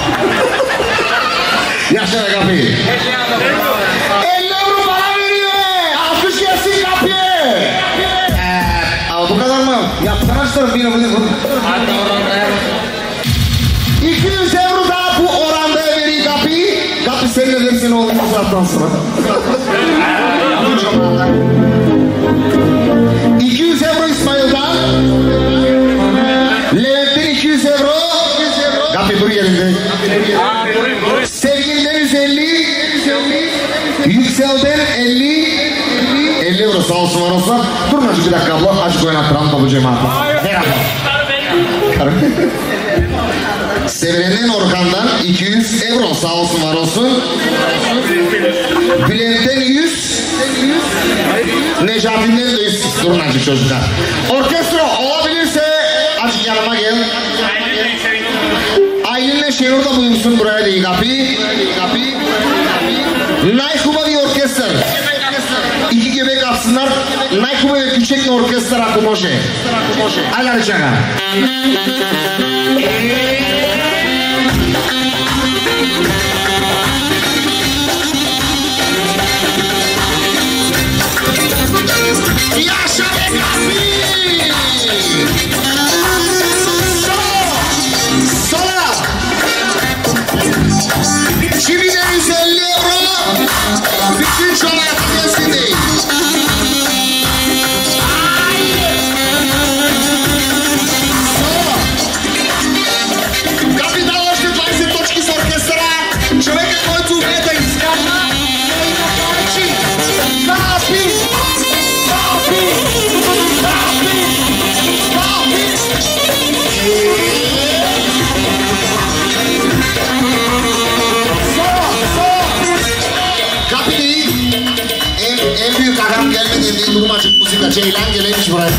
Yaşa da kapıyı. 50 euro bana veriyor. Alkış gelsin kapıyı. Bu kadar mı? Yapsana işte bir 200 euro da bu oranda veriyor kapıyı. Kapı senin edersin oğlum bu saatten sonra. 200 euro İsmail'dan. Levent'ten 200 euro. Kapı dur yerinde. Sevgili'den 150. Yüksel'den 50. 50 euro sağ olsun var olsun. Durun açık bir dakika abla. Açık oynattıran tabu cemaati. Ver abla. Karım. Sevilen'den Orkan'dan 200 euro sağ olsun var olsun. Bülent'ten 100. Necati'nden de 100. Durun açık çocuklar. Orkestra olabilirse açık yanıma gel. Aylin'le Şenur da buyursun buraya değil kapıyı. Naykuba bir orkestra. İki göbek atsınlar. Naykuba ve küçük orkestra akumoşe. Alar çaka. Yaşa be kapıyı. Sola. Şimdi de 150 euro. Bütün çoğunluk gelsin değil. Ceylan geleymiş buraya.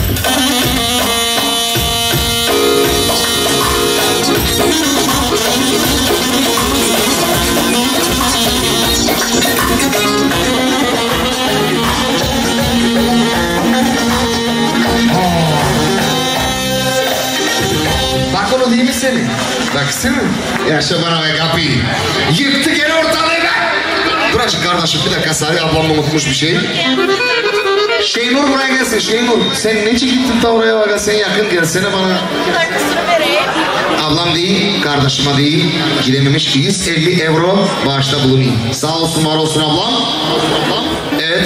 Bak onu değil mi seni? Bak ismi mi? Yaşa bana be kapıyı. Yıktı gene ortalığı be. Dur açık kardeşim bir dakika Salih ablam unutmuş bir şey. Şeynur buraya gelsin Şeynur. Sen nece gittin ta oraya bak sen yakın gelsene bana. Şarkısını vereyim. Ablam değil, kardeşime değil. Gidememiş 150 euro bağışta bulunayım. Sağ olsun var olsun ablam. Evet.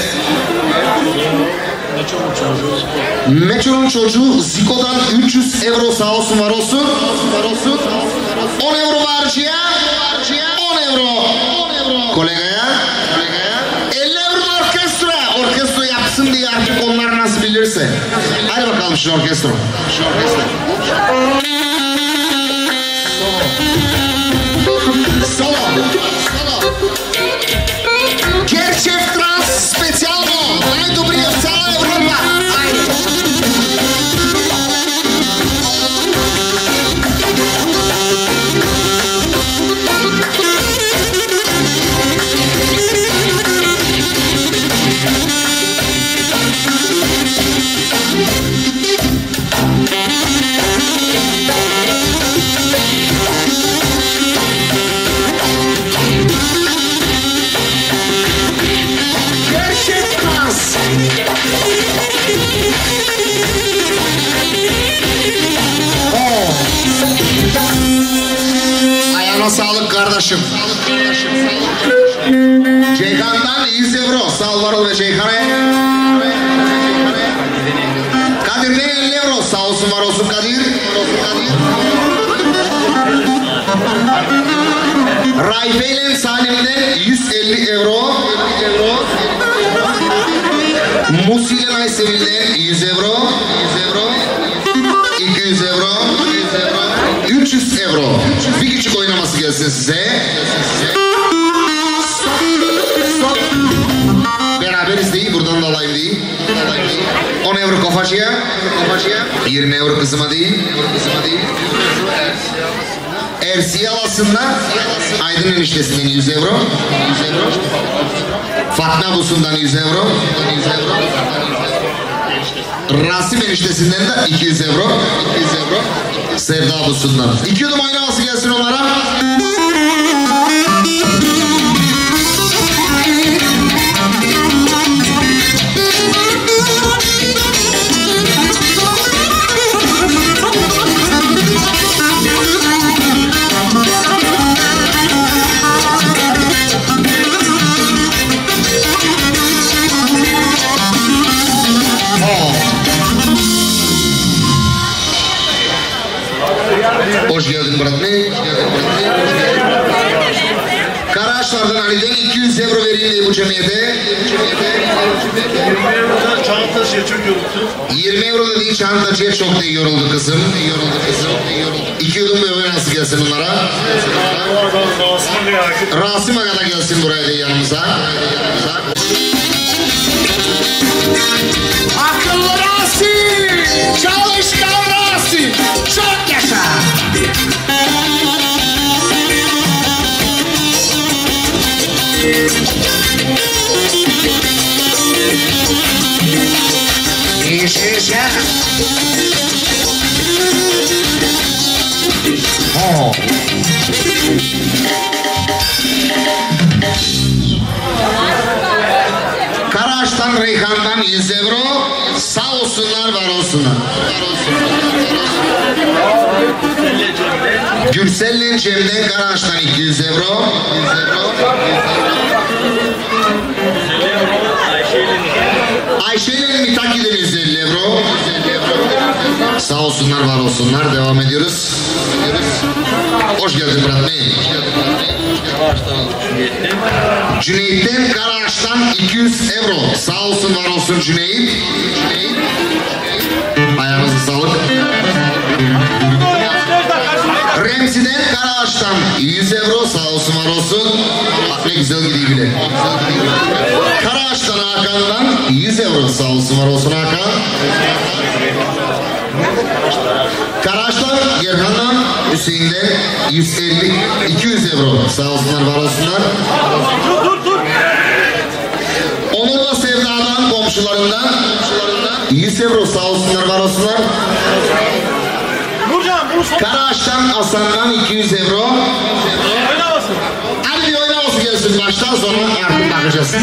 Metro'nun çocuğu Ziko'dan 300 euro sağ olsun var olsun. 10 euro harcaya. 10 euro. Kolegaya. 50 euro orkestra. Orkestra yapsın diye artık onlar nasıl bilirse. Hadi bakalım şu orkestra. Solo. Gerçek trans specjalno. Najdobrije w cała Europa. Ajde. Gerçek trans. Ayağına sağlık kardeşim. Ceyhan'dan 100 euro. Sağ ol var ol ve Ceyhan'a. Kadir'den 50 euro. Sağ olsun var olsun Kadir. Rayfe ile Salim'den 150 euro. Musi ile Aysevil'den 100 euro. 200 euro. 300 euro. Bir küçük oynaması gelsin size. Beraberiz değil, buradan da alayım değil. 10 euro kofacıya. 20 euro kızıma değil. Ersiye alasından Aydın eniştesinden 100 euro. Fatma Busun'dan 100 euro. Rasim eniştesinden de 200 euro. Sevda Busun'dan. 2 yudum oynaması gelsin onlara. Hoş geldin Murat Bey. Karaağaçlar'dan Ali'den 200 euro vereyim diye bu cemiyete. 20 euro da değil Çağatay'a çok da yoruldu kızım. 2 yudum böyle nasıl gelsin onlara? Rasim Aga da gelsin buraya da yanımıza. Akıllı Rasim! Çalışkan Rasim! Çok yaşa! Yaşa! Karaağaç'tan Reyhan'dan 100 euro. Sağ olsunlar, var olsunlar. Gürsel'le Cem'den Karaağaç'tan 200 euro. Ayşe'yle Mitaki'den 150 euro. Sağ olsunlar, var olsunlar. Devam ediyoruz. Hoş geldin Murat Bey. Cüneyt'ten Karaağaç'tan 200 euro. Sağ olsun, var olsun Cüneyt. Ayağınıza sağlık. Remzi'den Karaağaç'tan 100 euro. Sağ olsun, var olsun. Bak ne güzel gidiyor bile. Karaağaç'tan Hakan'dan 100 euro. Sağ olsun, var olsun Hakan. Hüseyin'den 200 euro. Sağ olsunlar, var olsunlar. Dur. Onurla Sevda'dan, komşularından 100 euro. Sağ olsunlar, var olsunlar. Nurcan bunu son Karaağaç'tan Hasan'dan 200 euro. oynamasın. Hadi bir oynaması gelsin baştan sonra artık bakacağız.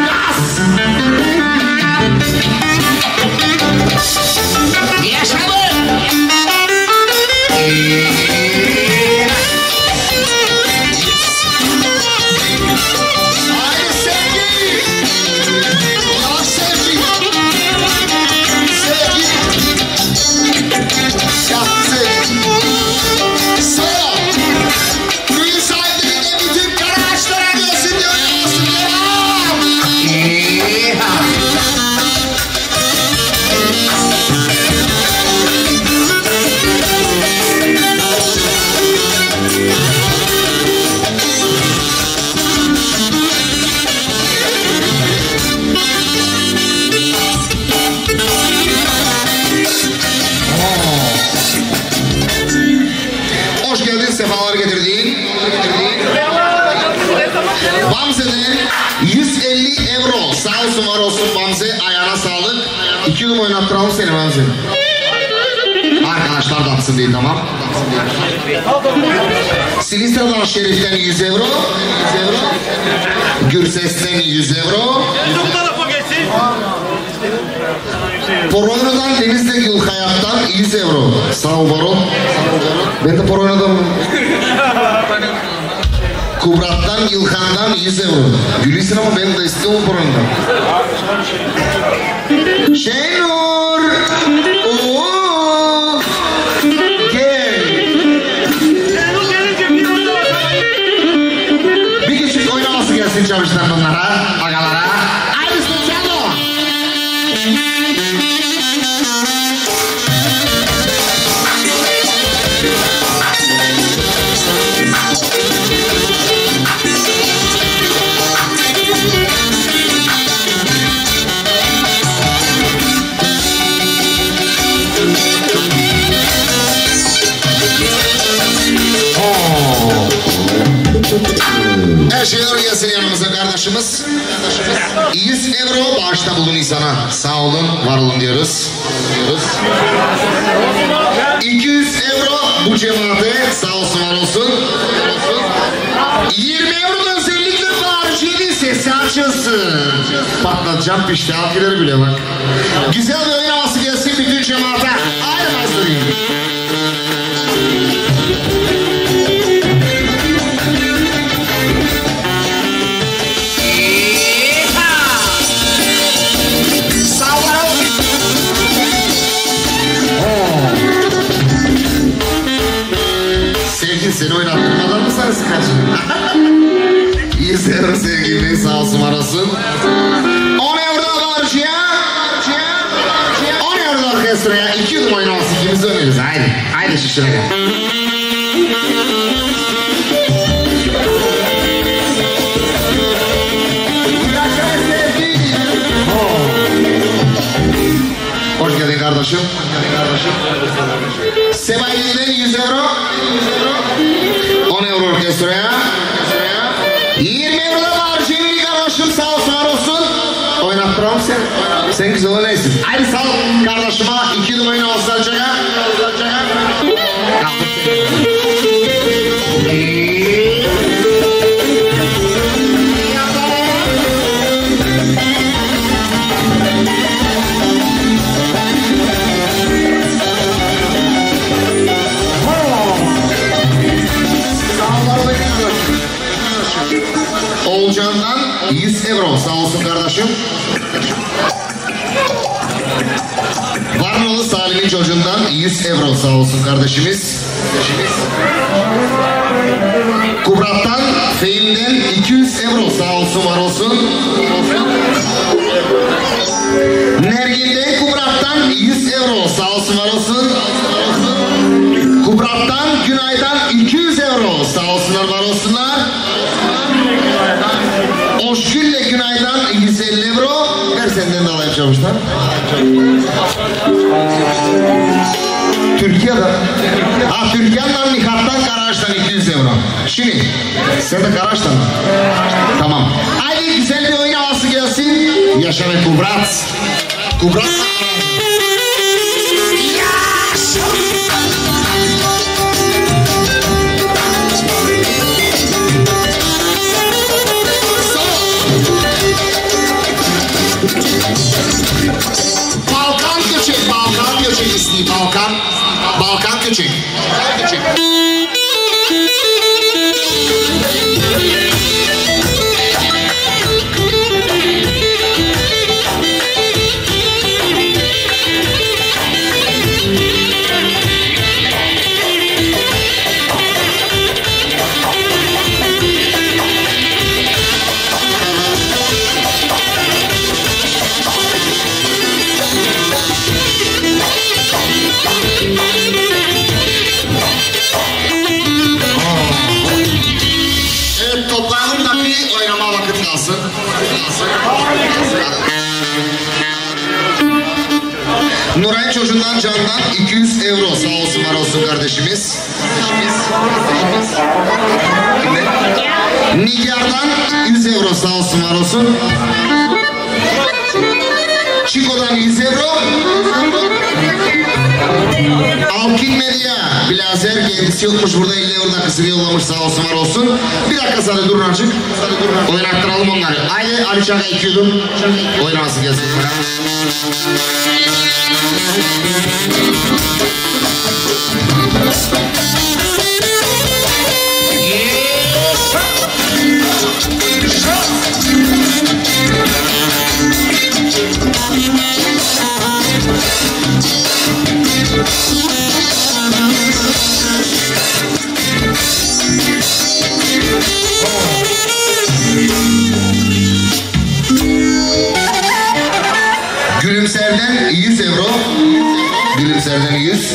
Haydi sevgi! Ya sevgi! Sevgi! Ya sevgi! Sonra düğün sahiplerinde bütün karaağaçlara gelsin diyor olsun Hoş geldin, sefalar getirdin. Bamze'den 150 euro. Sağ olsun, var olsun Bamze. Ayağına sağlık. 2 yılım oynattıralım seni Bamze. Arkadaşlar da atsın diye, tamam. Silistra'dan Şerif'ten 100 euro. Gürses'ten 100 euro. Bu tarafa geçsin. Poroyna'dan Denizli Gülhayat'tan 100 euro. Sağ ol Baron. Ben de Poroyna'dan Kubrat'tan Gülhan'dan 100 euro. Gülüyorsun ama ben de istiyorum Poroyna'dan. Şenur! Oo! Gel! Şenol gelince bir oynamasın. Bir küçük oynaması gelsin çalıştan onlara, agalara. Haydi Stefano! Her şey gelsin yanımıza kardeşimiz. 100 euro bağışta bulun insana. Sağ olun, var olun diyoruz. 200 euro bu cemaate. Sağ olsun, var olsun. 20 euro da özellikle bağırıcıydı, sesi açılsın. Patlatacağım pişti, alkileri bile bak. Güzel bir oyun havası gelsin bütün cemaate. Ayrılmaz durayım. Sevgili seni oynattırmadan mı sana sıkacağım? 100 euro sevgili, sağ olsun, var olsun. 10 euro da barışıya. 10 euro da orkestraya. 2 yudum oynaması ikimiz oynarız. Haydi şişire gel. Hoş geldin kardeşim. Sebayi'den 100 euro. 10 euro orkestraya. 20 euro da var şimdi kardeşim, sağ olsun, var olsun. Oynattıralım sen. Sen güzel oynaysın. Haydi sağ ol kardeşime. 2 yıl oyna olsacaka. Oğulcan'dan 100 euro. Sağ olsun kardeşim. Varnalı Salim'in çocuğundan 100 euro. Sağ olsun kardeşimiz. Kubrat'tan Fehim'den 200 euro. Sağ olsun, var olsun. Nergin'den Kubrat'tan 100 euro. Sağ olsun, var olsun. Kubrat'tan Günay'dan 200 euro. Sağ olsunlar, var olsunlar. Oşgül'le Günay'dan 150 euro. Ver senden de alayım çavuştan. Türkiye'den. Türkiye'den Nihat'tan Şimdi sen de karaştın. Tamam. Haydi güzel bir oyun havası gelsin. Yaşa ve Kubrat. Kubrat. Balkan köçek isteği, Balkan köçek. Nuray Çocuğundan Can'dan 200 euro sağ olsun var olsun kardeşimiz. Nigar'dan 100 euro sağ olsun var olsun. Chico'dan 100 euro. Alkin Medya Blazer kendisi yokmuş burada 50 euro kısır yollamış sağ olsun var olsun. Bir dakika sadece durun azıcık. Oynattıralım onları. Haydi Ali Çaka 2 yudum. Oynaması gelsin. Gülümser'den 100 euro. Gülümser'den 100.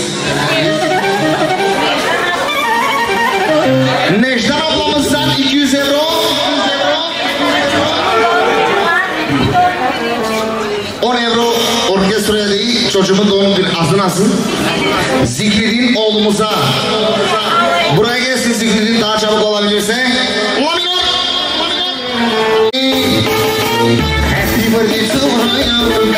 Necda ablamızdan 200 euro. 10 euro orkestraya değil, çocuğumun doğum günü azın. Zikredin oğlumuza. Buraya gelsin Zikredin daha çabuk olabilirse. Happy birthday to you.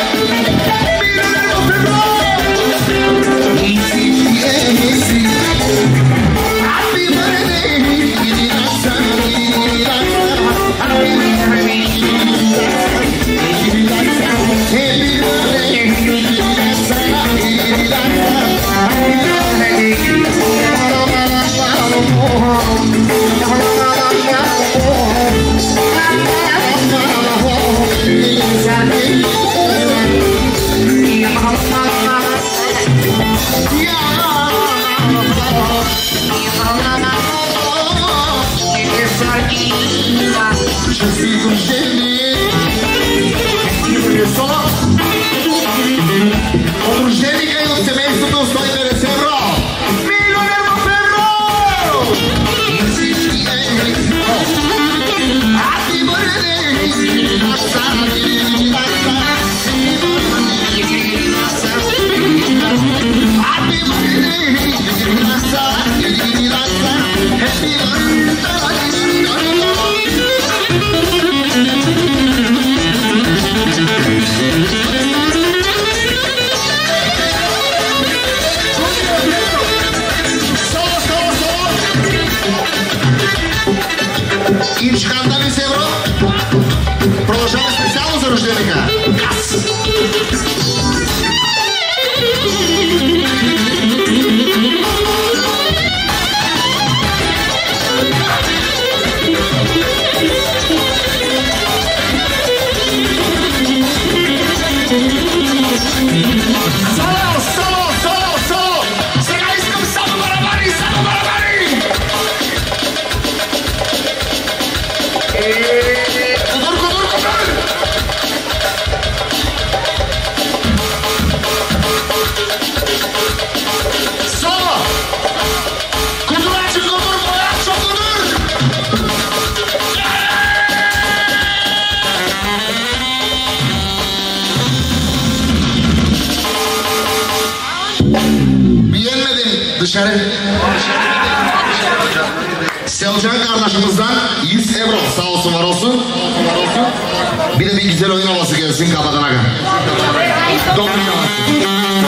Dışarı. Selcan kardeşimizden 100 euro sağ olsun var olsun. Bir de bir güzel oyun havası gelsin kafadan aga. Domino havası.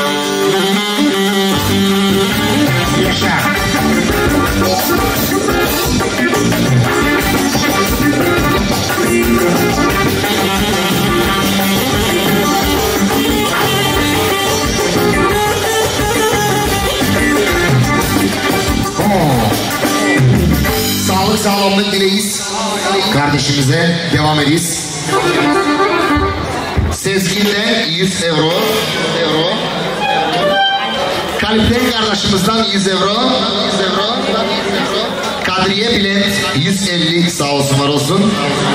Yaşa. Sağlık sağlamlık dileyiz. Kardeşimize devam ediyiz. Sezgin'den 100 euro. Kalipten kardeşimizden 100 euro. Kadriye Bülent 150 sağ olsun var olsun.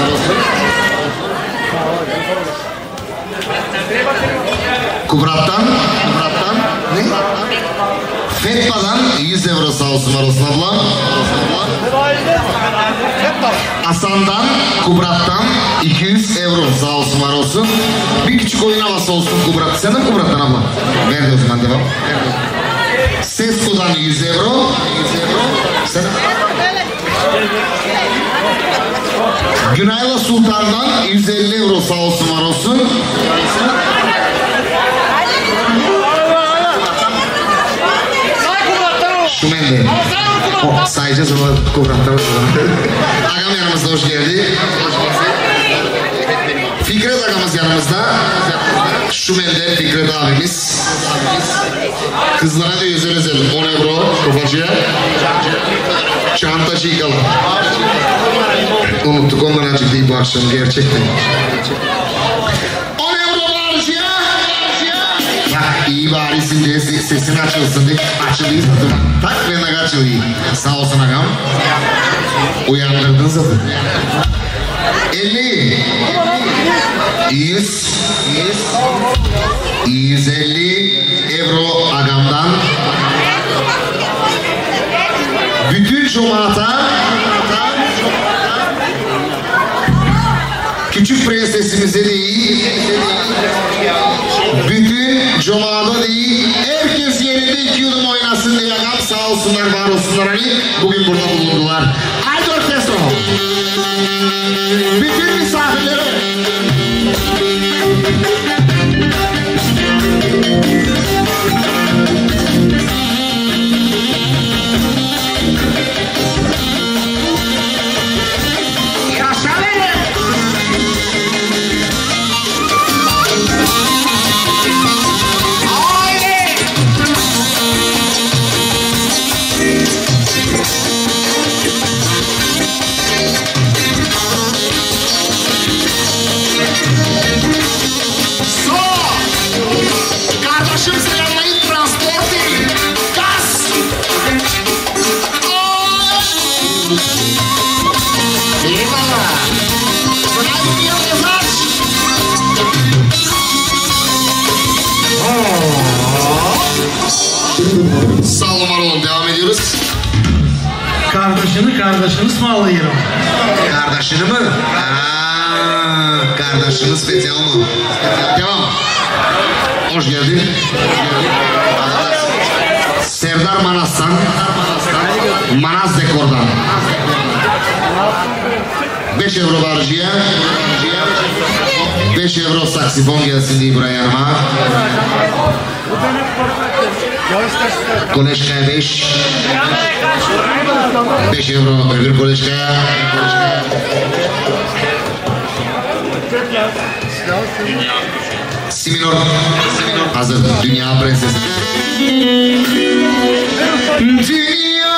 Kubrat'tan ne? Fetba'dan 100 euro sağ olsun var olsun abla. Hasan'dan, Kubrat'tan 200 euro sağ olsun var olsun. Bir küçük oyun havası olsun Kubrat. Sen de mi Kubrat'tan abla? Ver de o zaman devam. Sesko'dan 100 euro. Sen... Günayla Sultan'dan 150 euro sağ olsun var olsun. Şumende. Sayacağız ama Kubrat'tan. Agam yanımızda hoş geldi. Fikret agamız yanımızda. Şumende Fikret abimiz. Kızlara da özel 10 euro kafacıya. Çanta çiğkalı. Unuttuk ondan acık değil bu akşam gerçekten. 10 euro bağırıcıya. Bak iyi barisin diye sesin açılsın diye. Açılıyız zaten. Tak ben de açılıyım. Sağ olsun agam. Uyandırdın zaten. 50 100 150 euro agamdan bütün cumata küçük prensesimize değil bütün cumada değil herkes yerinde 2 yudum oynasın diye agam sağ olsunlar var olsunlar hani bugün burada bulundular. Haydi orkestro bütün misafirlere sağ olun var olun devam ediyoruz. Kardeşini ısmarlayırım. Kardeşini mi? Kardeşini spesyal mı? Devam. Hoş geldin. Serdar Manas'tan. Manas Dekor'dan. 5 euro barcıya. 5 euro saksifon gelsin diye buraya yanıma. Koleşkaya 5 euro öbür koleşkaya. Siminor hazır dünya prensesi. Dünya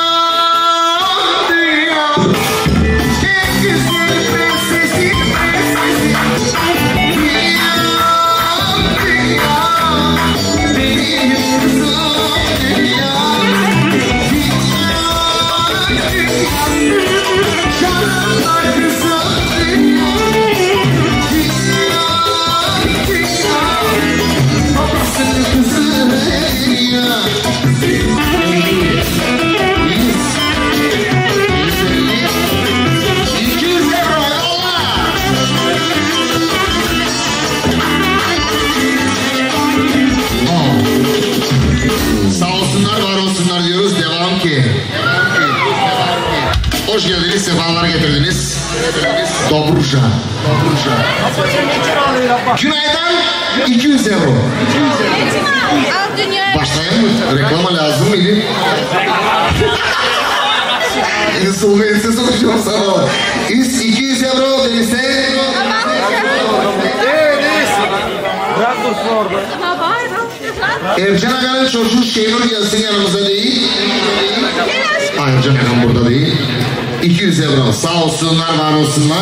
en güzel prensesi. Hoş geldiniz, sefalar getirdiniz. Dobruca. Günaydın, 200 euro. Başlayalım mı? Reklama lazım mıydı? İnsolvense soracağım sana. 200 euro denizde. Bırak dursun orada. Ercan Aga'nın çocuğu Şenur gelsin yanımıza değil. Ercan Aga'm burada değil. 200 euro. Sağ olsunlar, var olsunlar.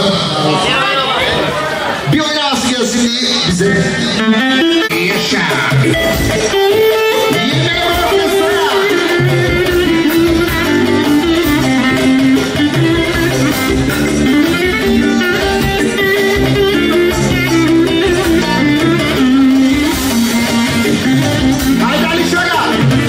Bir oynaması gelsin diye bize. Yaşa. 20 euro mesela. Haydi Ali Şaga.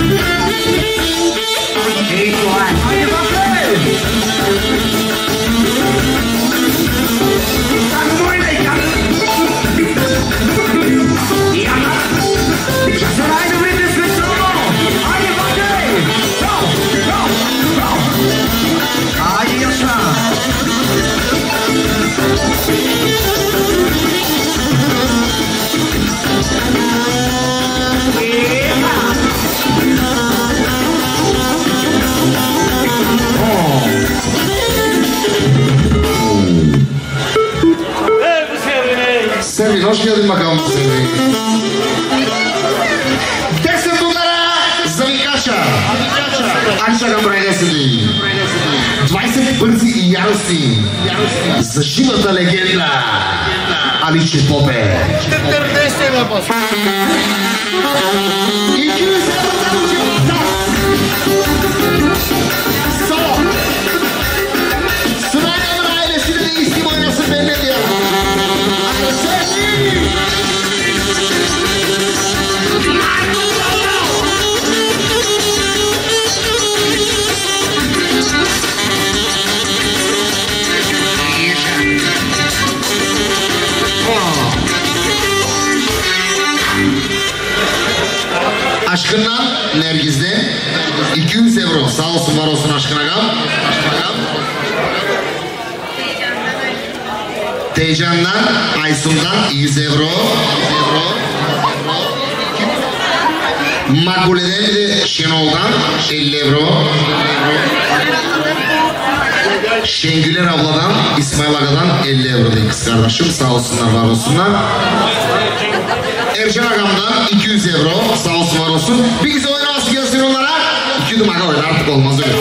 Sevgili hoş geldin bakalım sevgili. Desem bunlara zamikaša. Ančaka Bragesini. 21. jarosti. Za životna legenda. Aliče Pope. 200 Solo. Sırayla ailesini de istim oynasın benimle diyor. Aşkından Nergiz'de 200 euro. Sağ olsun, var olsun Aşkın Agam. Teycan'dan, Aysun'dan 100 euro. Makbule'den bir de Şenol'dan 50 euro. Şengüler abladan, İsmail Aga'dan 50 euro değil kız kardeşim. Sağ olsunlar, var olsunlar. Ercan Agam'dan 200 euro. Sağ olsun, var olsun. Bir güzel oynaması gelsin onlara. 2 yudum aga oynar, artık olmaz öyle.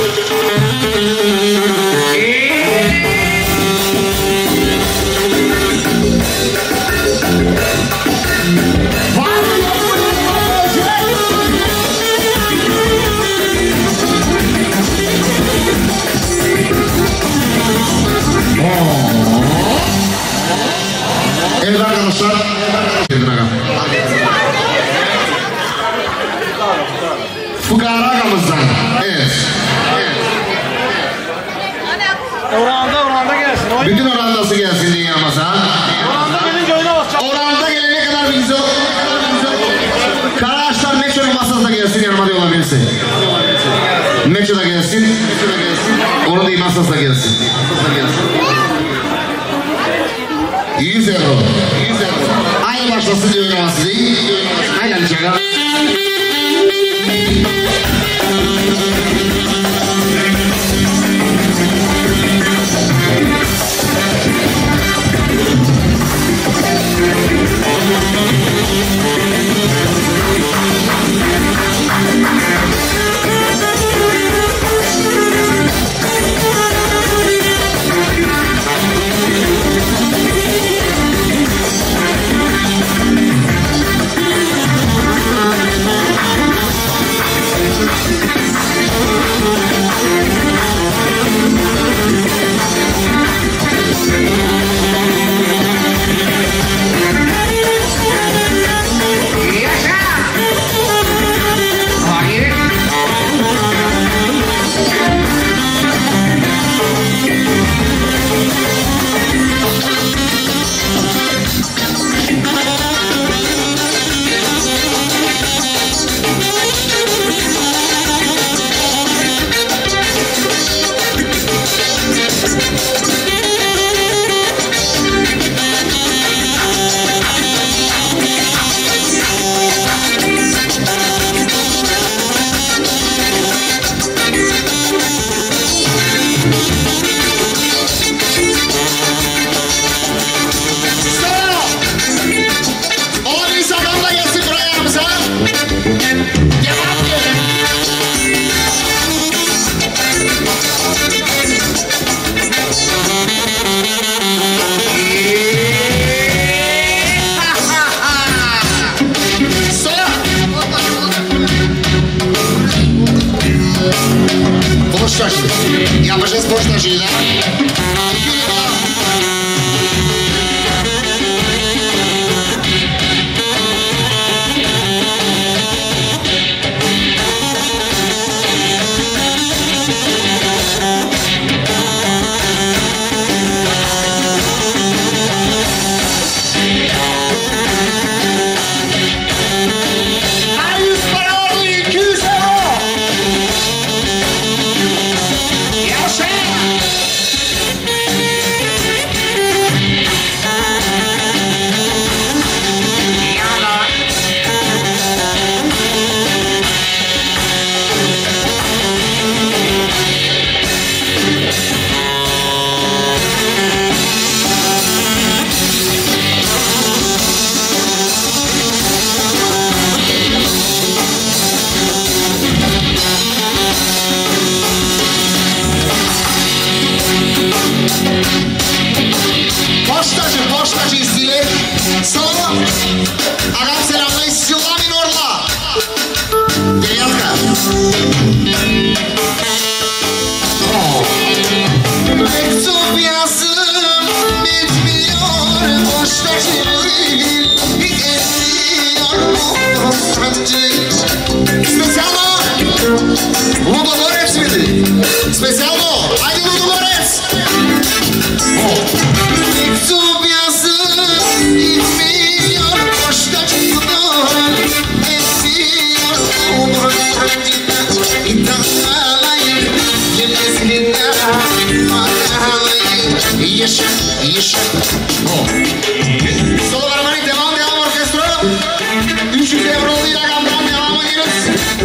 Evet arkadaşlar. Fukaragamızdan. Evet. Oranda gelsin. Bütün orandası gelsin diye masa. Oranda gelince oyuna basacağım. Oranda gelene kadar bir güzel. Karaağaçlar Meço'nun masasına gelsin, yanıma da olabilirse. Meço da gelsin. Onu değil, masasına gelsin. 100 euro. Aynı başlasın diye oynaması değil. Haydi Ali Çakar. Poştaşı. Yapacağız poştaşıyla. Poştacı istiyle. Salama. Agam selamlayı Silvamin Orla. Deyatka. Mektup yazım bitmiyor. Poştacı değil. Bitmiyor. Poştacı. Spesialno. Ludo Gorec miydi? Spesialno. Haydi Ludo Gorec. Mektup yazım bitmiyor. Poştacıdan etmiyor. İddialayır. Yemezliğine mağalayır. Yaşa, yaşa. Solo Barmani devam orkestra. 300 euroluyla gamdan devam ediyoruz.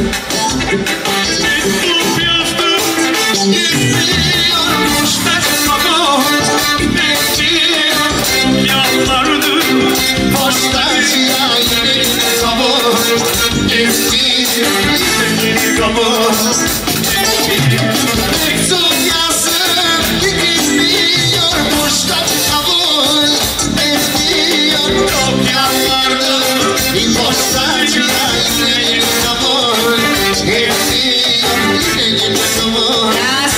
Poştacıya yine kabul. Yine kabul. Mektup yazım gitmiyor. Poştacı kabul etmiyor. Çok yalvardım. Poştacıya yine kabul etmiyor. Yine kabul.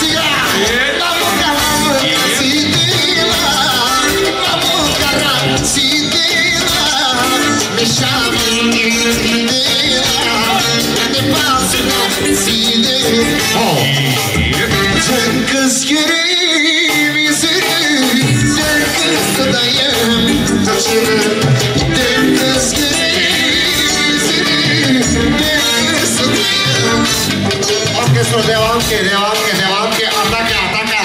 Sen kız göreyim yüzünü. Dön kız dayım taşırım. Dön kız göreyim yüzünü. Dön kız dayım. Orkestra devam ki. Ataka.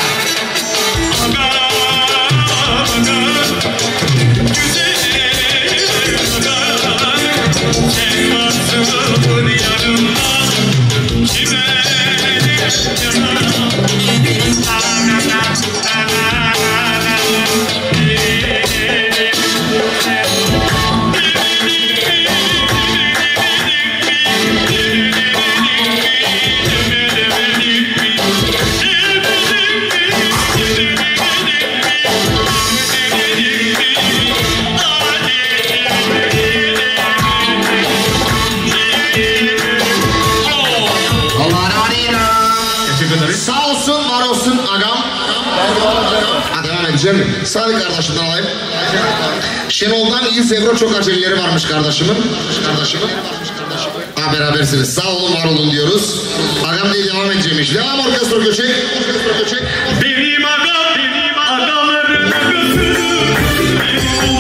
Sağ olsun, var olsun agam. Hadi devam edeceğim. Sadık kardeşimden alayım. Şenol'dan 100 euro çok aceleleri varmış kardeşimin. Ha, berabersiniz. Sağ olun, var olun diyoruz. Agam diye devam edeceğimiş. Devam orkestra göçek. Benim agalarım götürür. Benim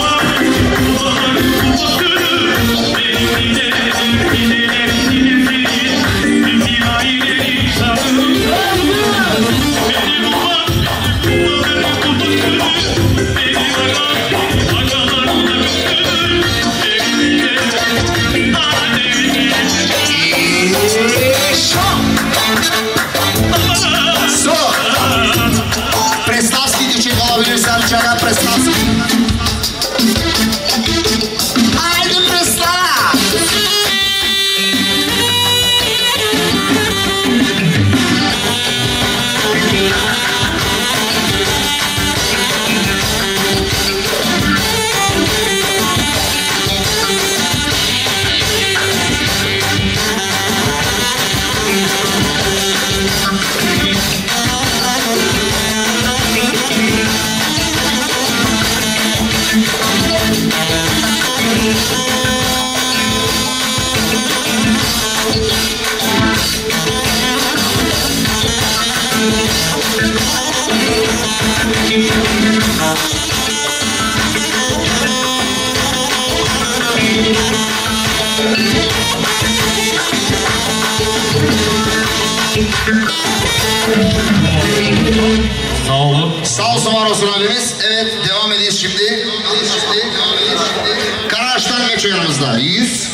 Sağ olun. Sağ olsun var olsun abimiz. Evet devam ediyoruz şimdi. Karaağaç'tan Meço yanımızda. 100,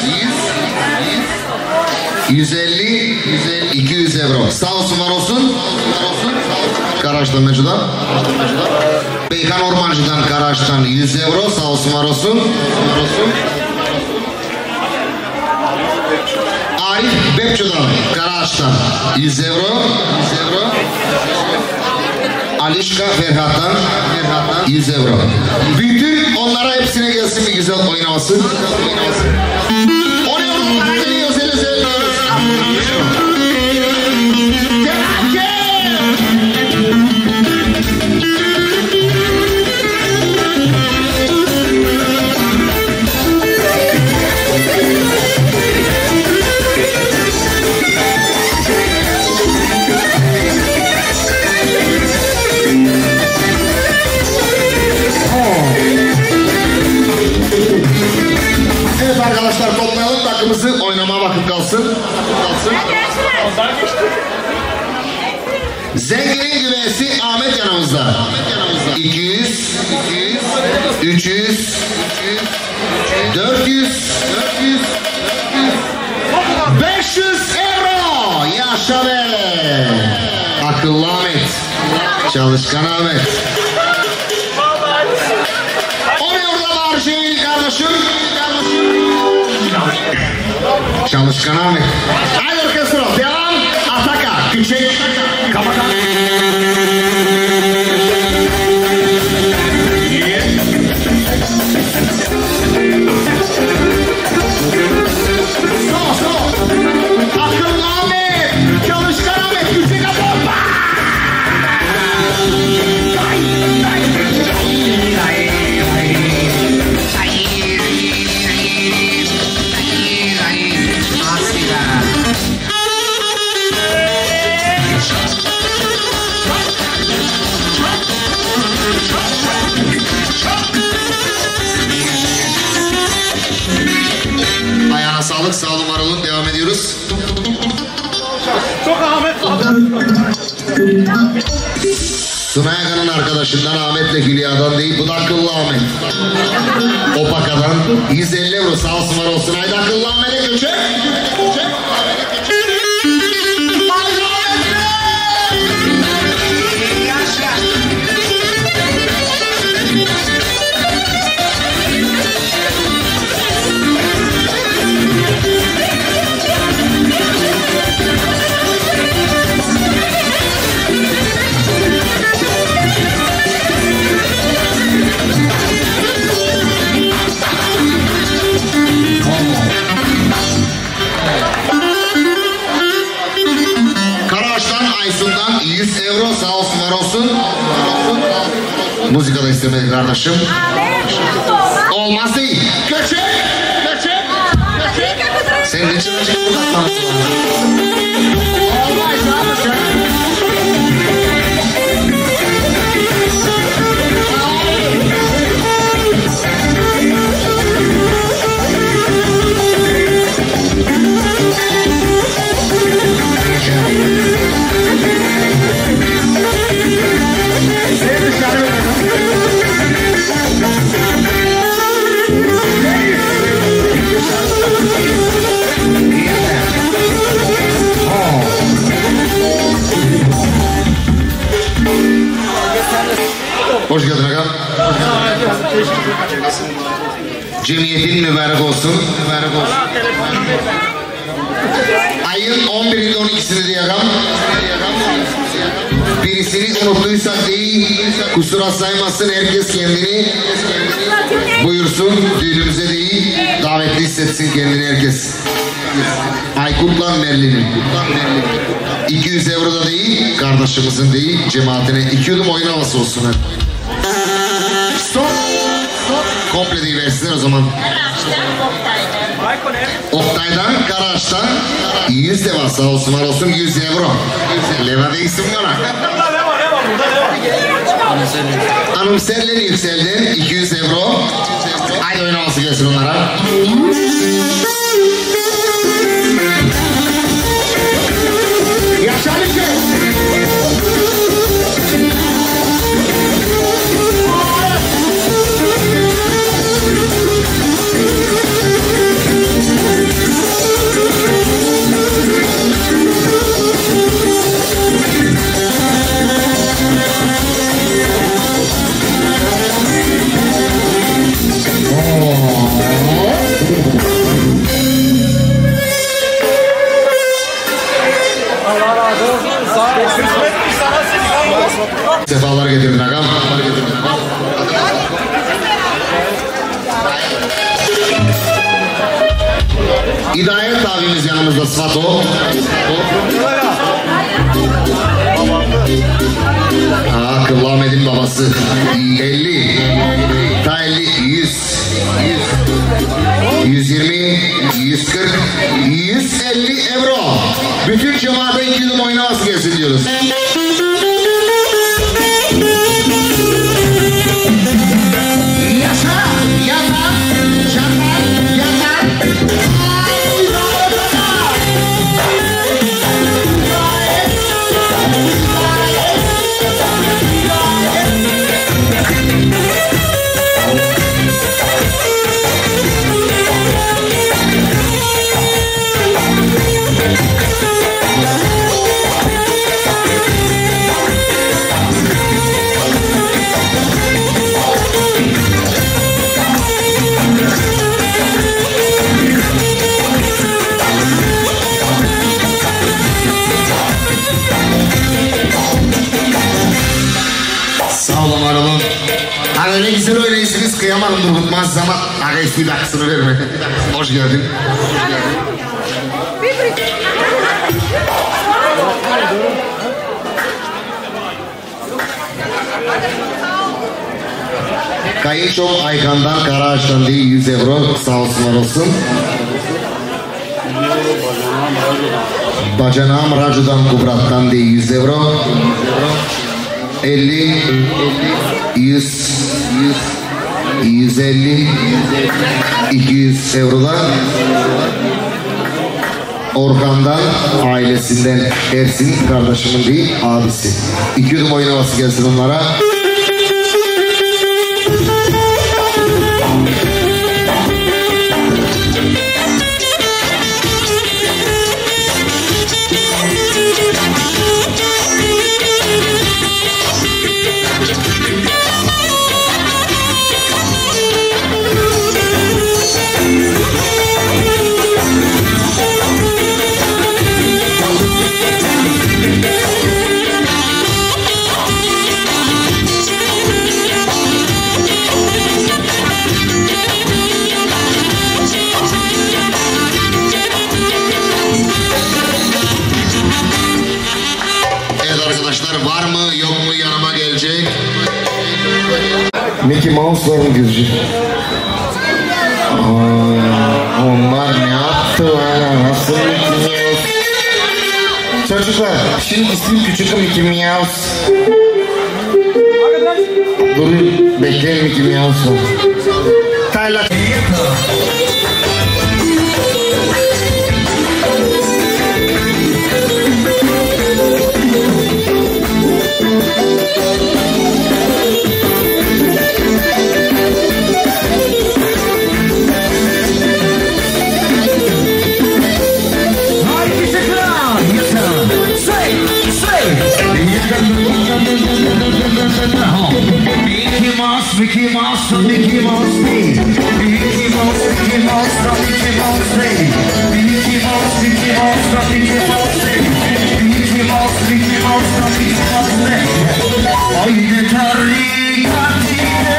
150, 200 euro. Sağ olsun var olsun. Karaağaç'tan Meço'dan. Beykan Ormancı'dan Karaağaç'tan 100 euro. Sağ olsun var olsun. Arif Bepço'dan Karaağaç'tan 100 euro. Alişka Ferhat'tan 100 euro. Bütün onlara hepsine gelsin bir güzel oynaması. Oraya onlara geliyor seni söylüyoruz. Evet arkadaşlar toplayalım takımızı oynamaya vakit kalsın. Zengin'in güveysi Ahmet yanımızda. 200, 300, 400, 500 euro. Yaşa be. Akıllı Ahmet. Çalışkan Ahmet. Oraya orada var şey kardeşim. Çalışkan Ahmet. Haydi orkestra devam. Ataka küçük. Kapatalım. Akıllı Ahmet. Çalışkan Ahmet. Küçük bomba. Ayağına sağlık, sağ olun, var olun. Devam ediyoruz. Çok Ahmet. Sunay Aga'nın arkadaşından Ahmet'le Hülya'dan değil, bu da akıllı Ahmet. Opaka'dan 150 euro sağ olsun var olsun. Haydi akıllı Ahmet'e köçek. Karaağaç'tan Aysun'dan 100 euro sağ olsun var olsun. Müzika da istemedik kardeşim. Olmaz değil. Köçek. Sen de çıkacak buradan. Hoş geldin ağam. Cemiyetin mübarek olsun. Ayın 11'inde 12'sini diye ağam. Birisini unuttuysak değil, kusura saymasın, herkes kendini buyursun, düğünümüze değil, davetli hissetsin kendini herkes. Aykut'la Merlin'in 200 euro da değil, kardeşimizin değil, cemaatine 2 yudum oyun havası olsun. Stop. Komple deyiversinler o zaman. Oktay'dan, Karaağaç'tan 100 leva sağ olsun var olsun 100 euro. Leva değilsin bana. Hanım Serlen Yüksel'den 200 euro. Haydi oynaması gelsin onlara. Yaşar işte. Sefalar getirin ağam. Hidayet abimiz yanımızda Svato. Kıvlı Ahmet'in babası 50 ta 50 100 120 140 150 euro. Bütün cemaate 2 yudum oynaması gelsin diyoruz. Öyle güzel oynayışsınız, kıyamadım durgutmaz ama aga istiyor hakkısını verme. Hoş geldin. Kayınçom Aykan'dan, Karaağaç'tan değil 100 euro, sağ olsunlar olsun. Bacanağım Racu'dan, Kubrat'tan değil 100 euro. 50 100 150 200 eurodan Orkan'dan, ailesinden Ersin, kardeşimin değil abisi. 2 yudum oynaması gelsin onlara. Mickey Mouse var mı gözcü? Onlar ne yaptı bana? Nasıl Mickey Mouse? Çocuklar, şimdi isim küçük Mickey Mouse. Durun, bekleyin Mickey Mouse var. Tayla. Mickey Mouse, Mickey Mouse, Mickey Mouse, Mickey Mouse, Mickey Mouse, Mickey Mouse, Mickey Mouse, Mickey Mouse, Mickey Mouse, Mickey Mouse, Mickey Mouse. Aynı tarikatine,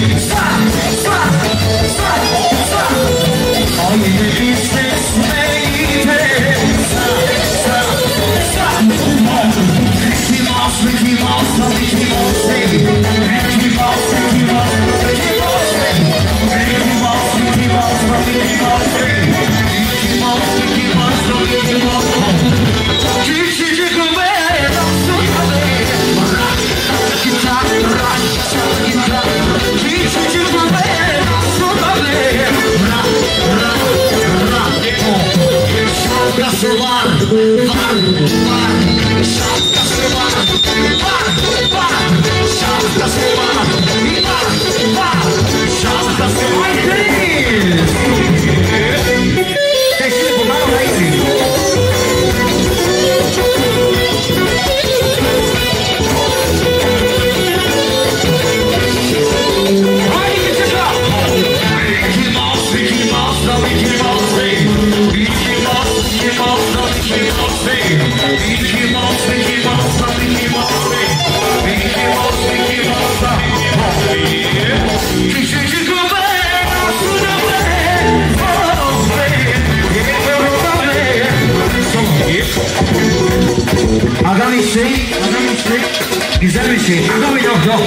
aynı istek meyte. Mickey Mouse, Mickey Mouse, Mickey Mouse, Mickey Mouse. Güzel bir şey. Yok.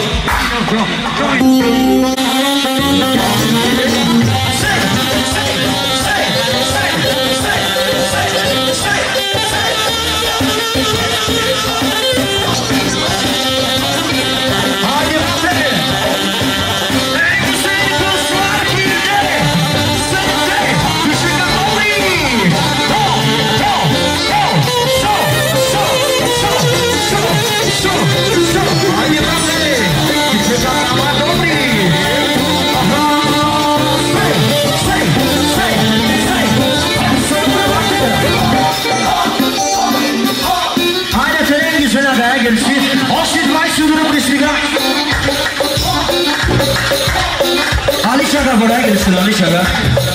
Alicia por ahí, que Alicia acá.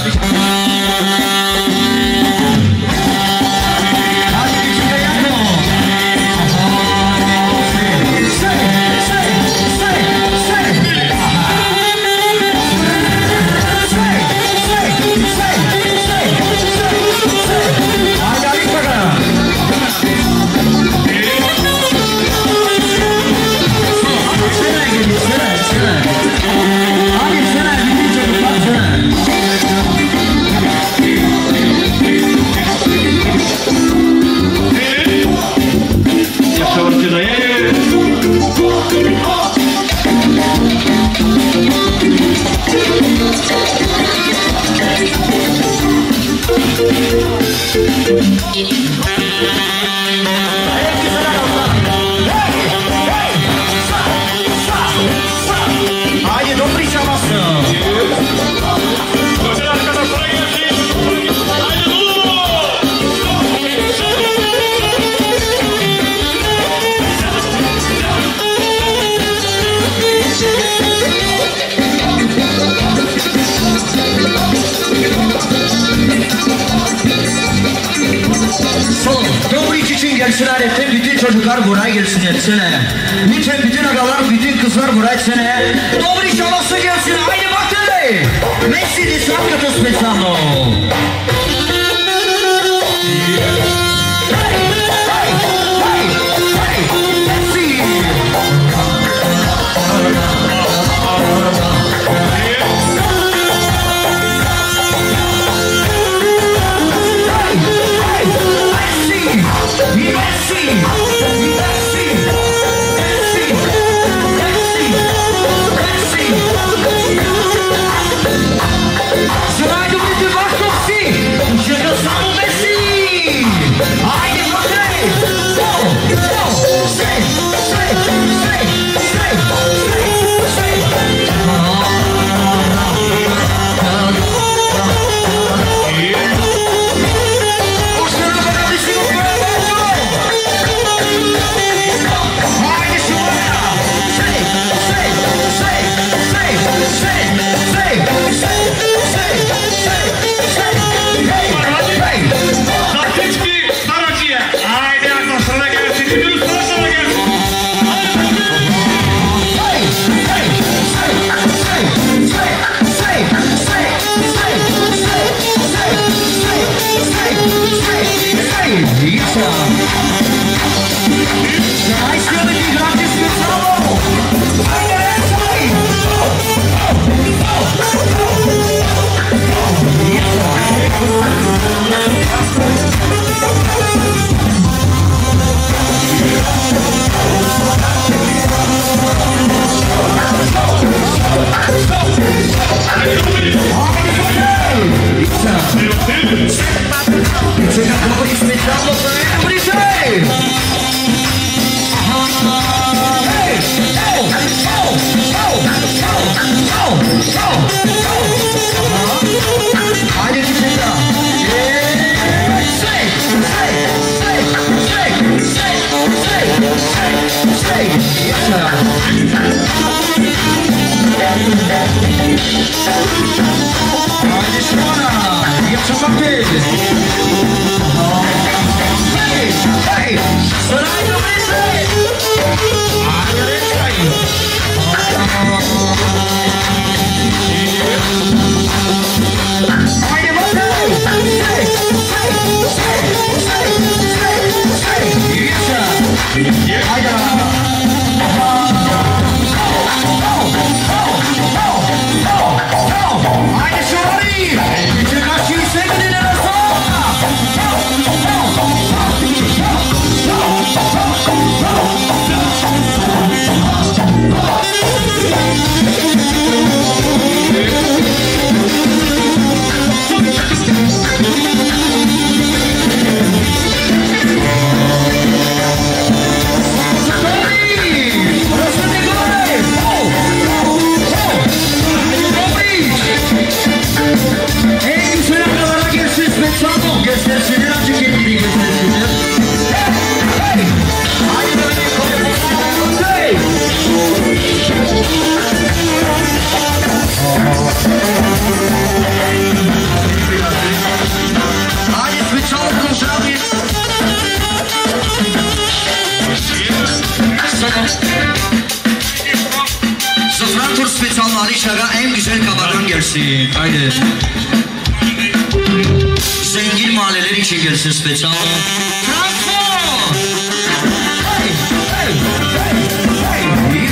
Gelsinler etten bütün çocuklar buraya gelsin etsene. Lütfen bütün agalar, bütün kızlar buraya etsene. Dobry çalası gelsin, haydi bakteri. Messi di slatko spezzano. Sıfır tur spesyal Ali Şaga en güzel kabadan gelsin. Haydi. Zengin mahalleler için gelsin spesyal. Transform! Hey, hey, hey, hey,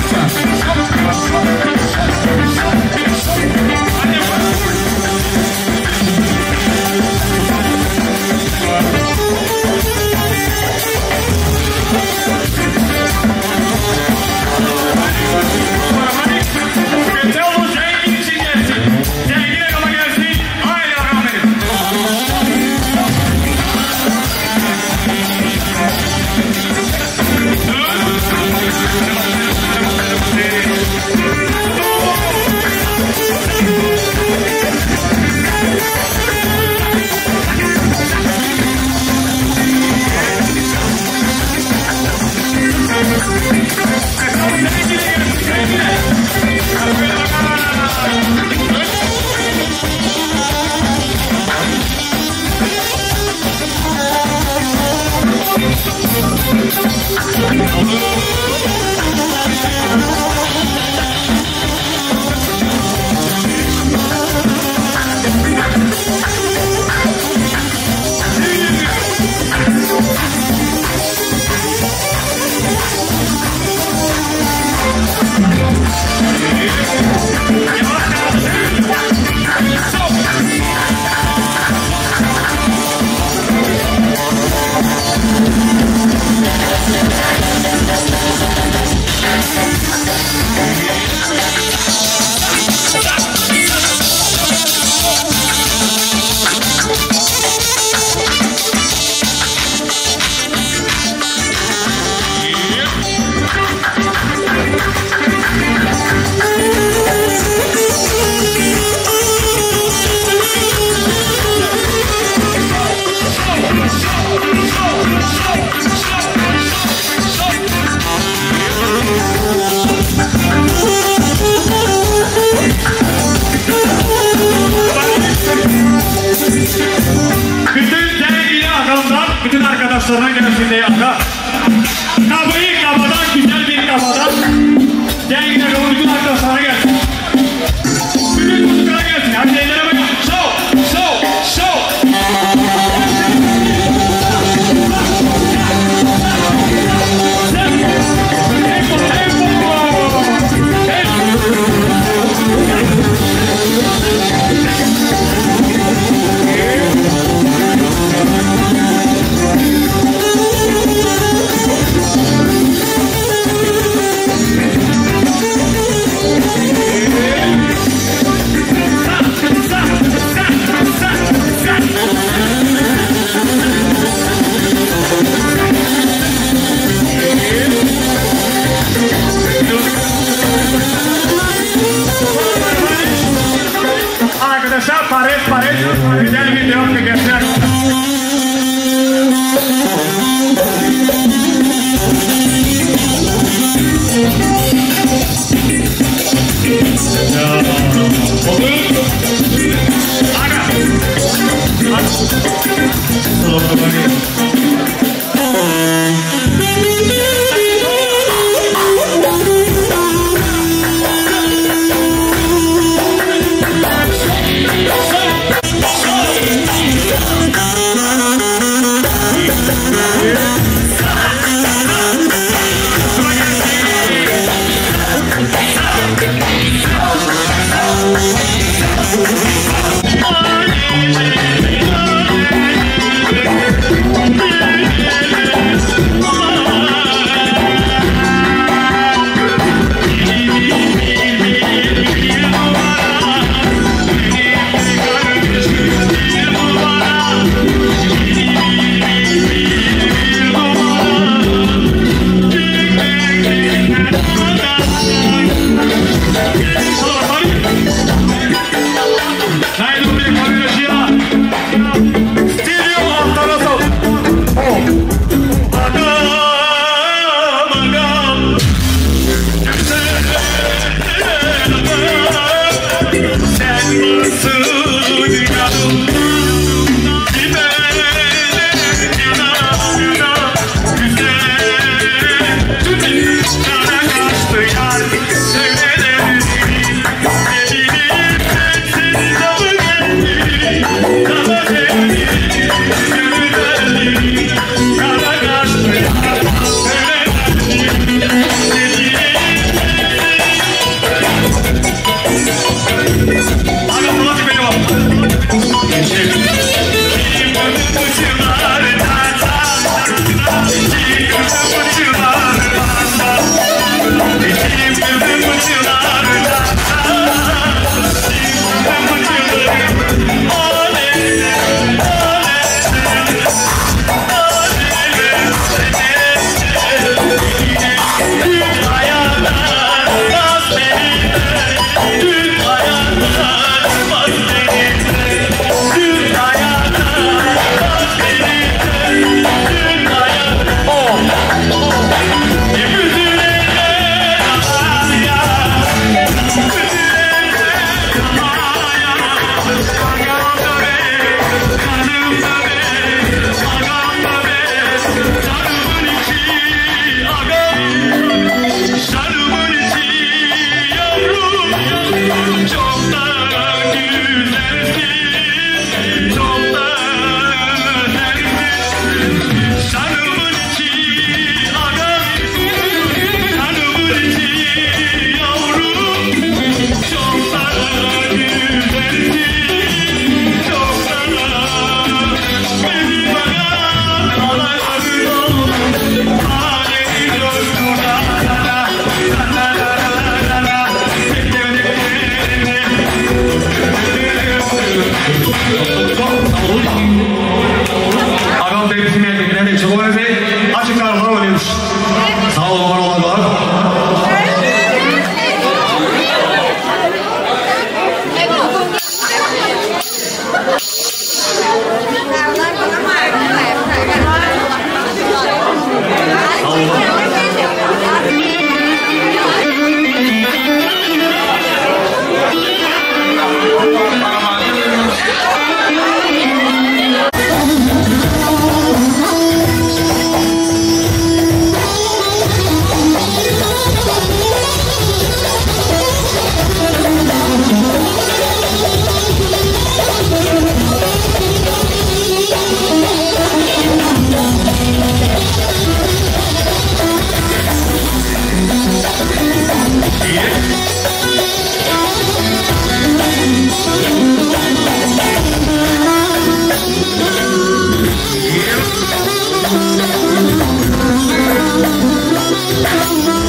Bütün arkadaşlarına gelsin diye aga. Kabıyı kabadan, güzel bir kabadan. Gel yine kabı bütün arkadaşlarına gelsin. Bütün çocuklara gelsin. Hadi ellere bakın. Show, show, show. Tempo, tempo. Arkadaşlar paret güzel bir video çekeceğiz.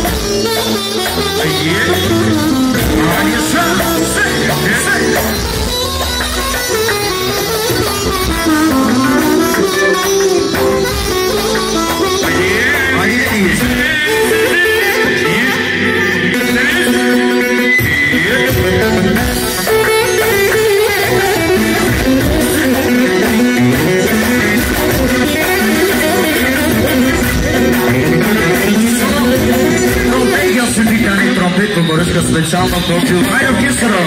Боришка спеціально проти Хайро Кісеро.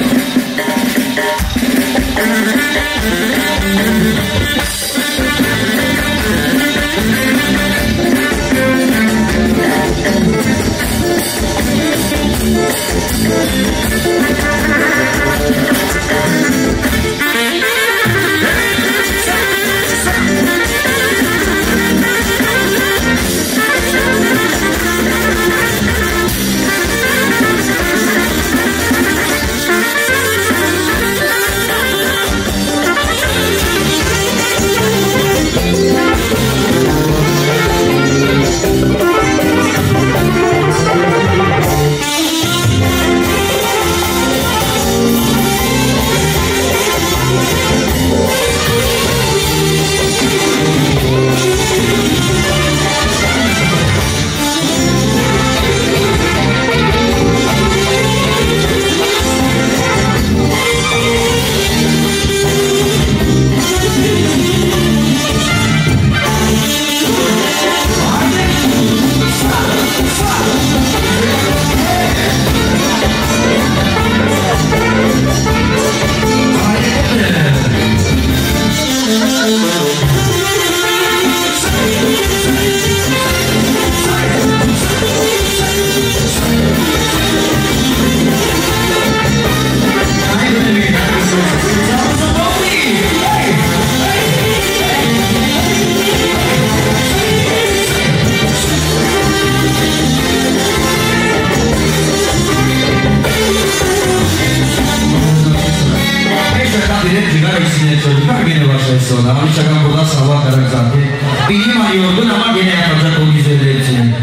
Alışacağım burada sabah kadar zaten. Benim ayıyordun ama gene yapacak o güzelliği için.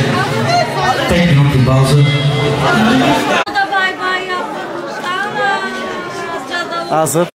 Tek bir nokta bazı. Bay bay yapmış. Hazır.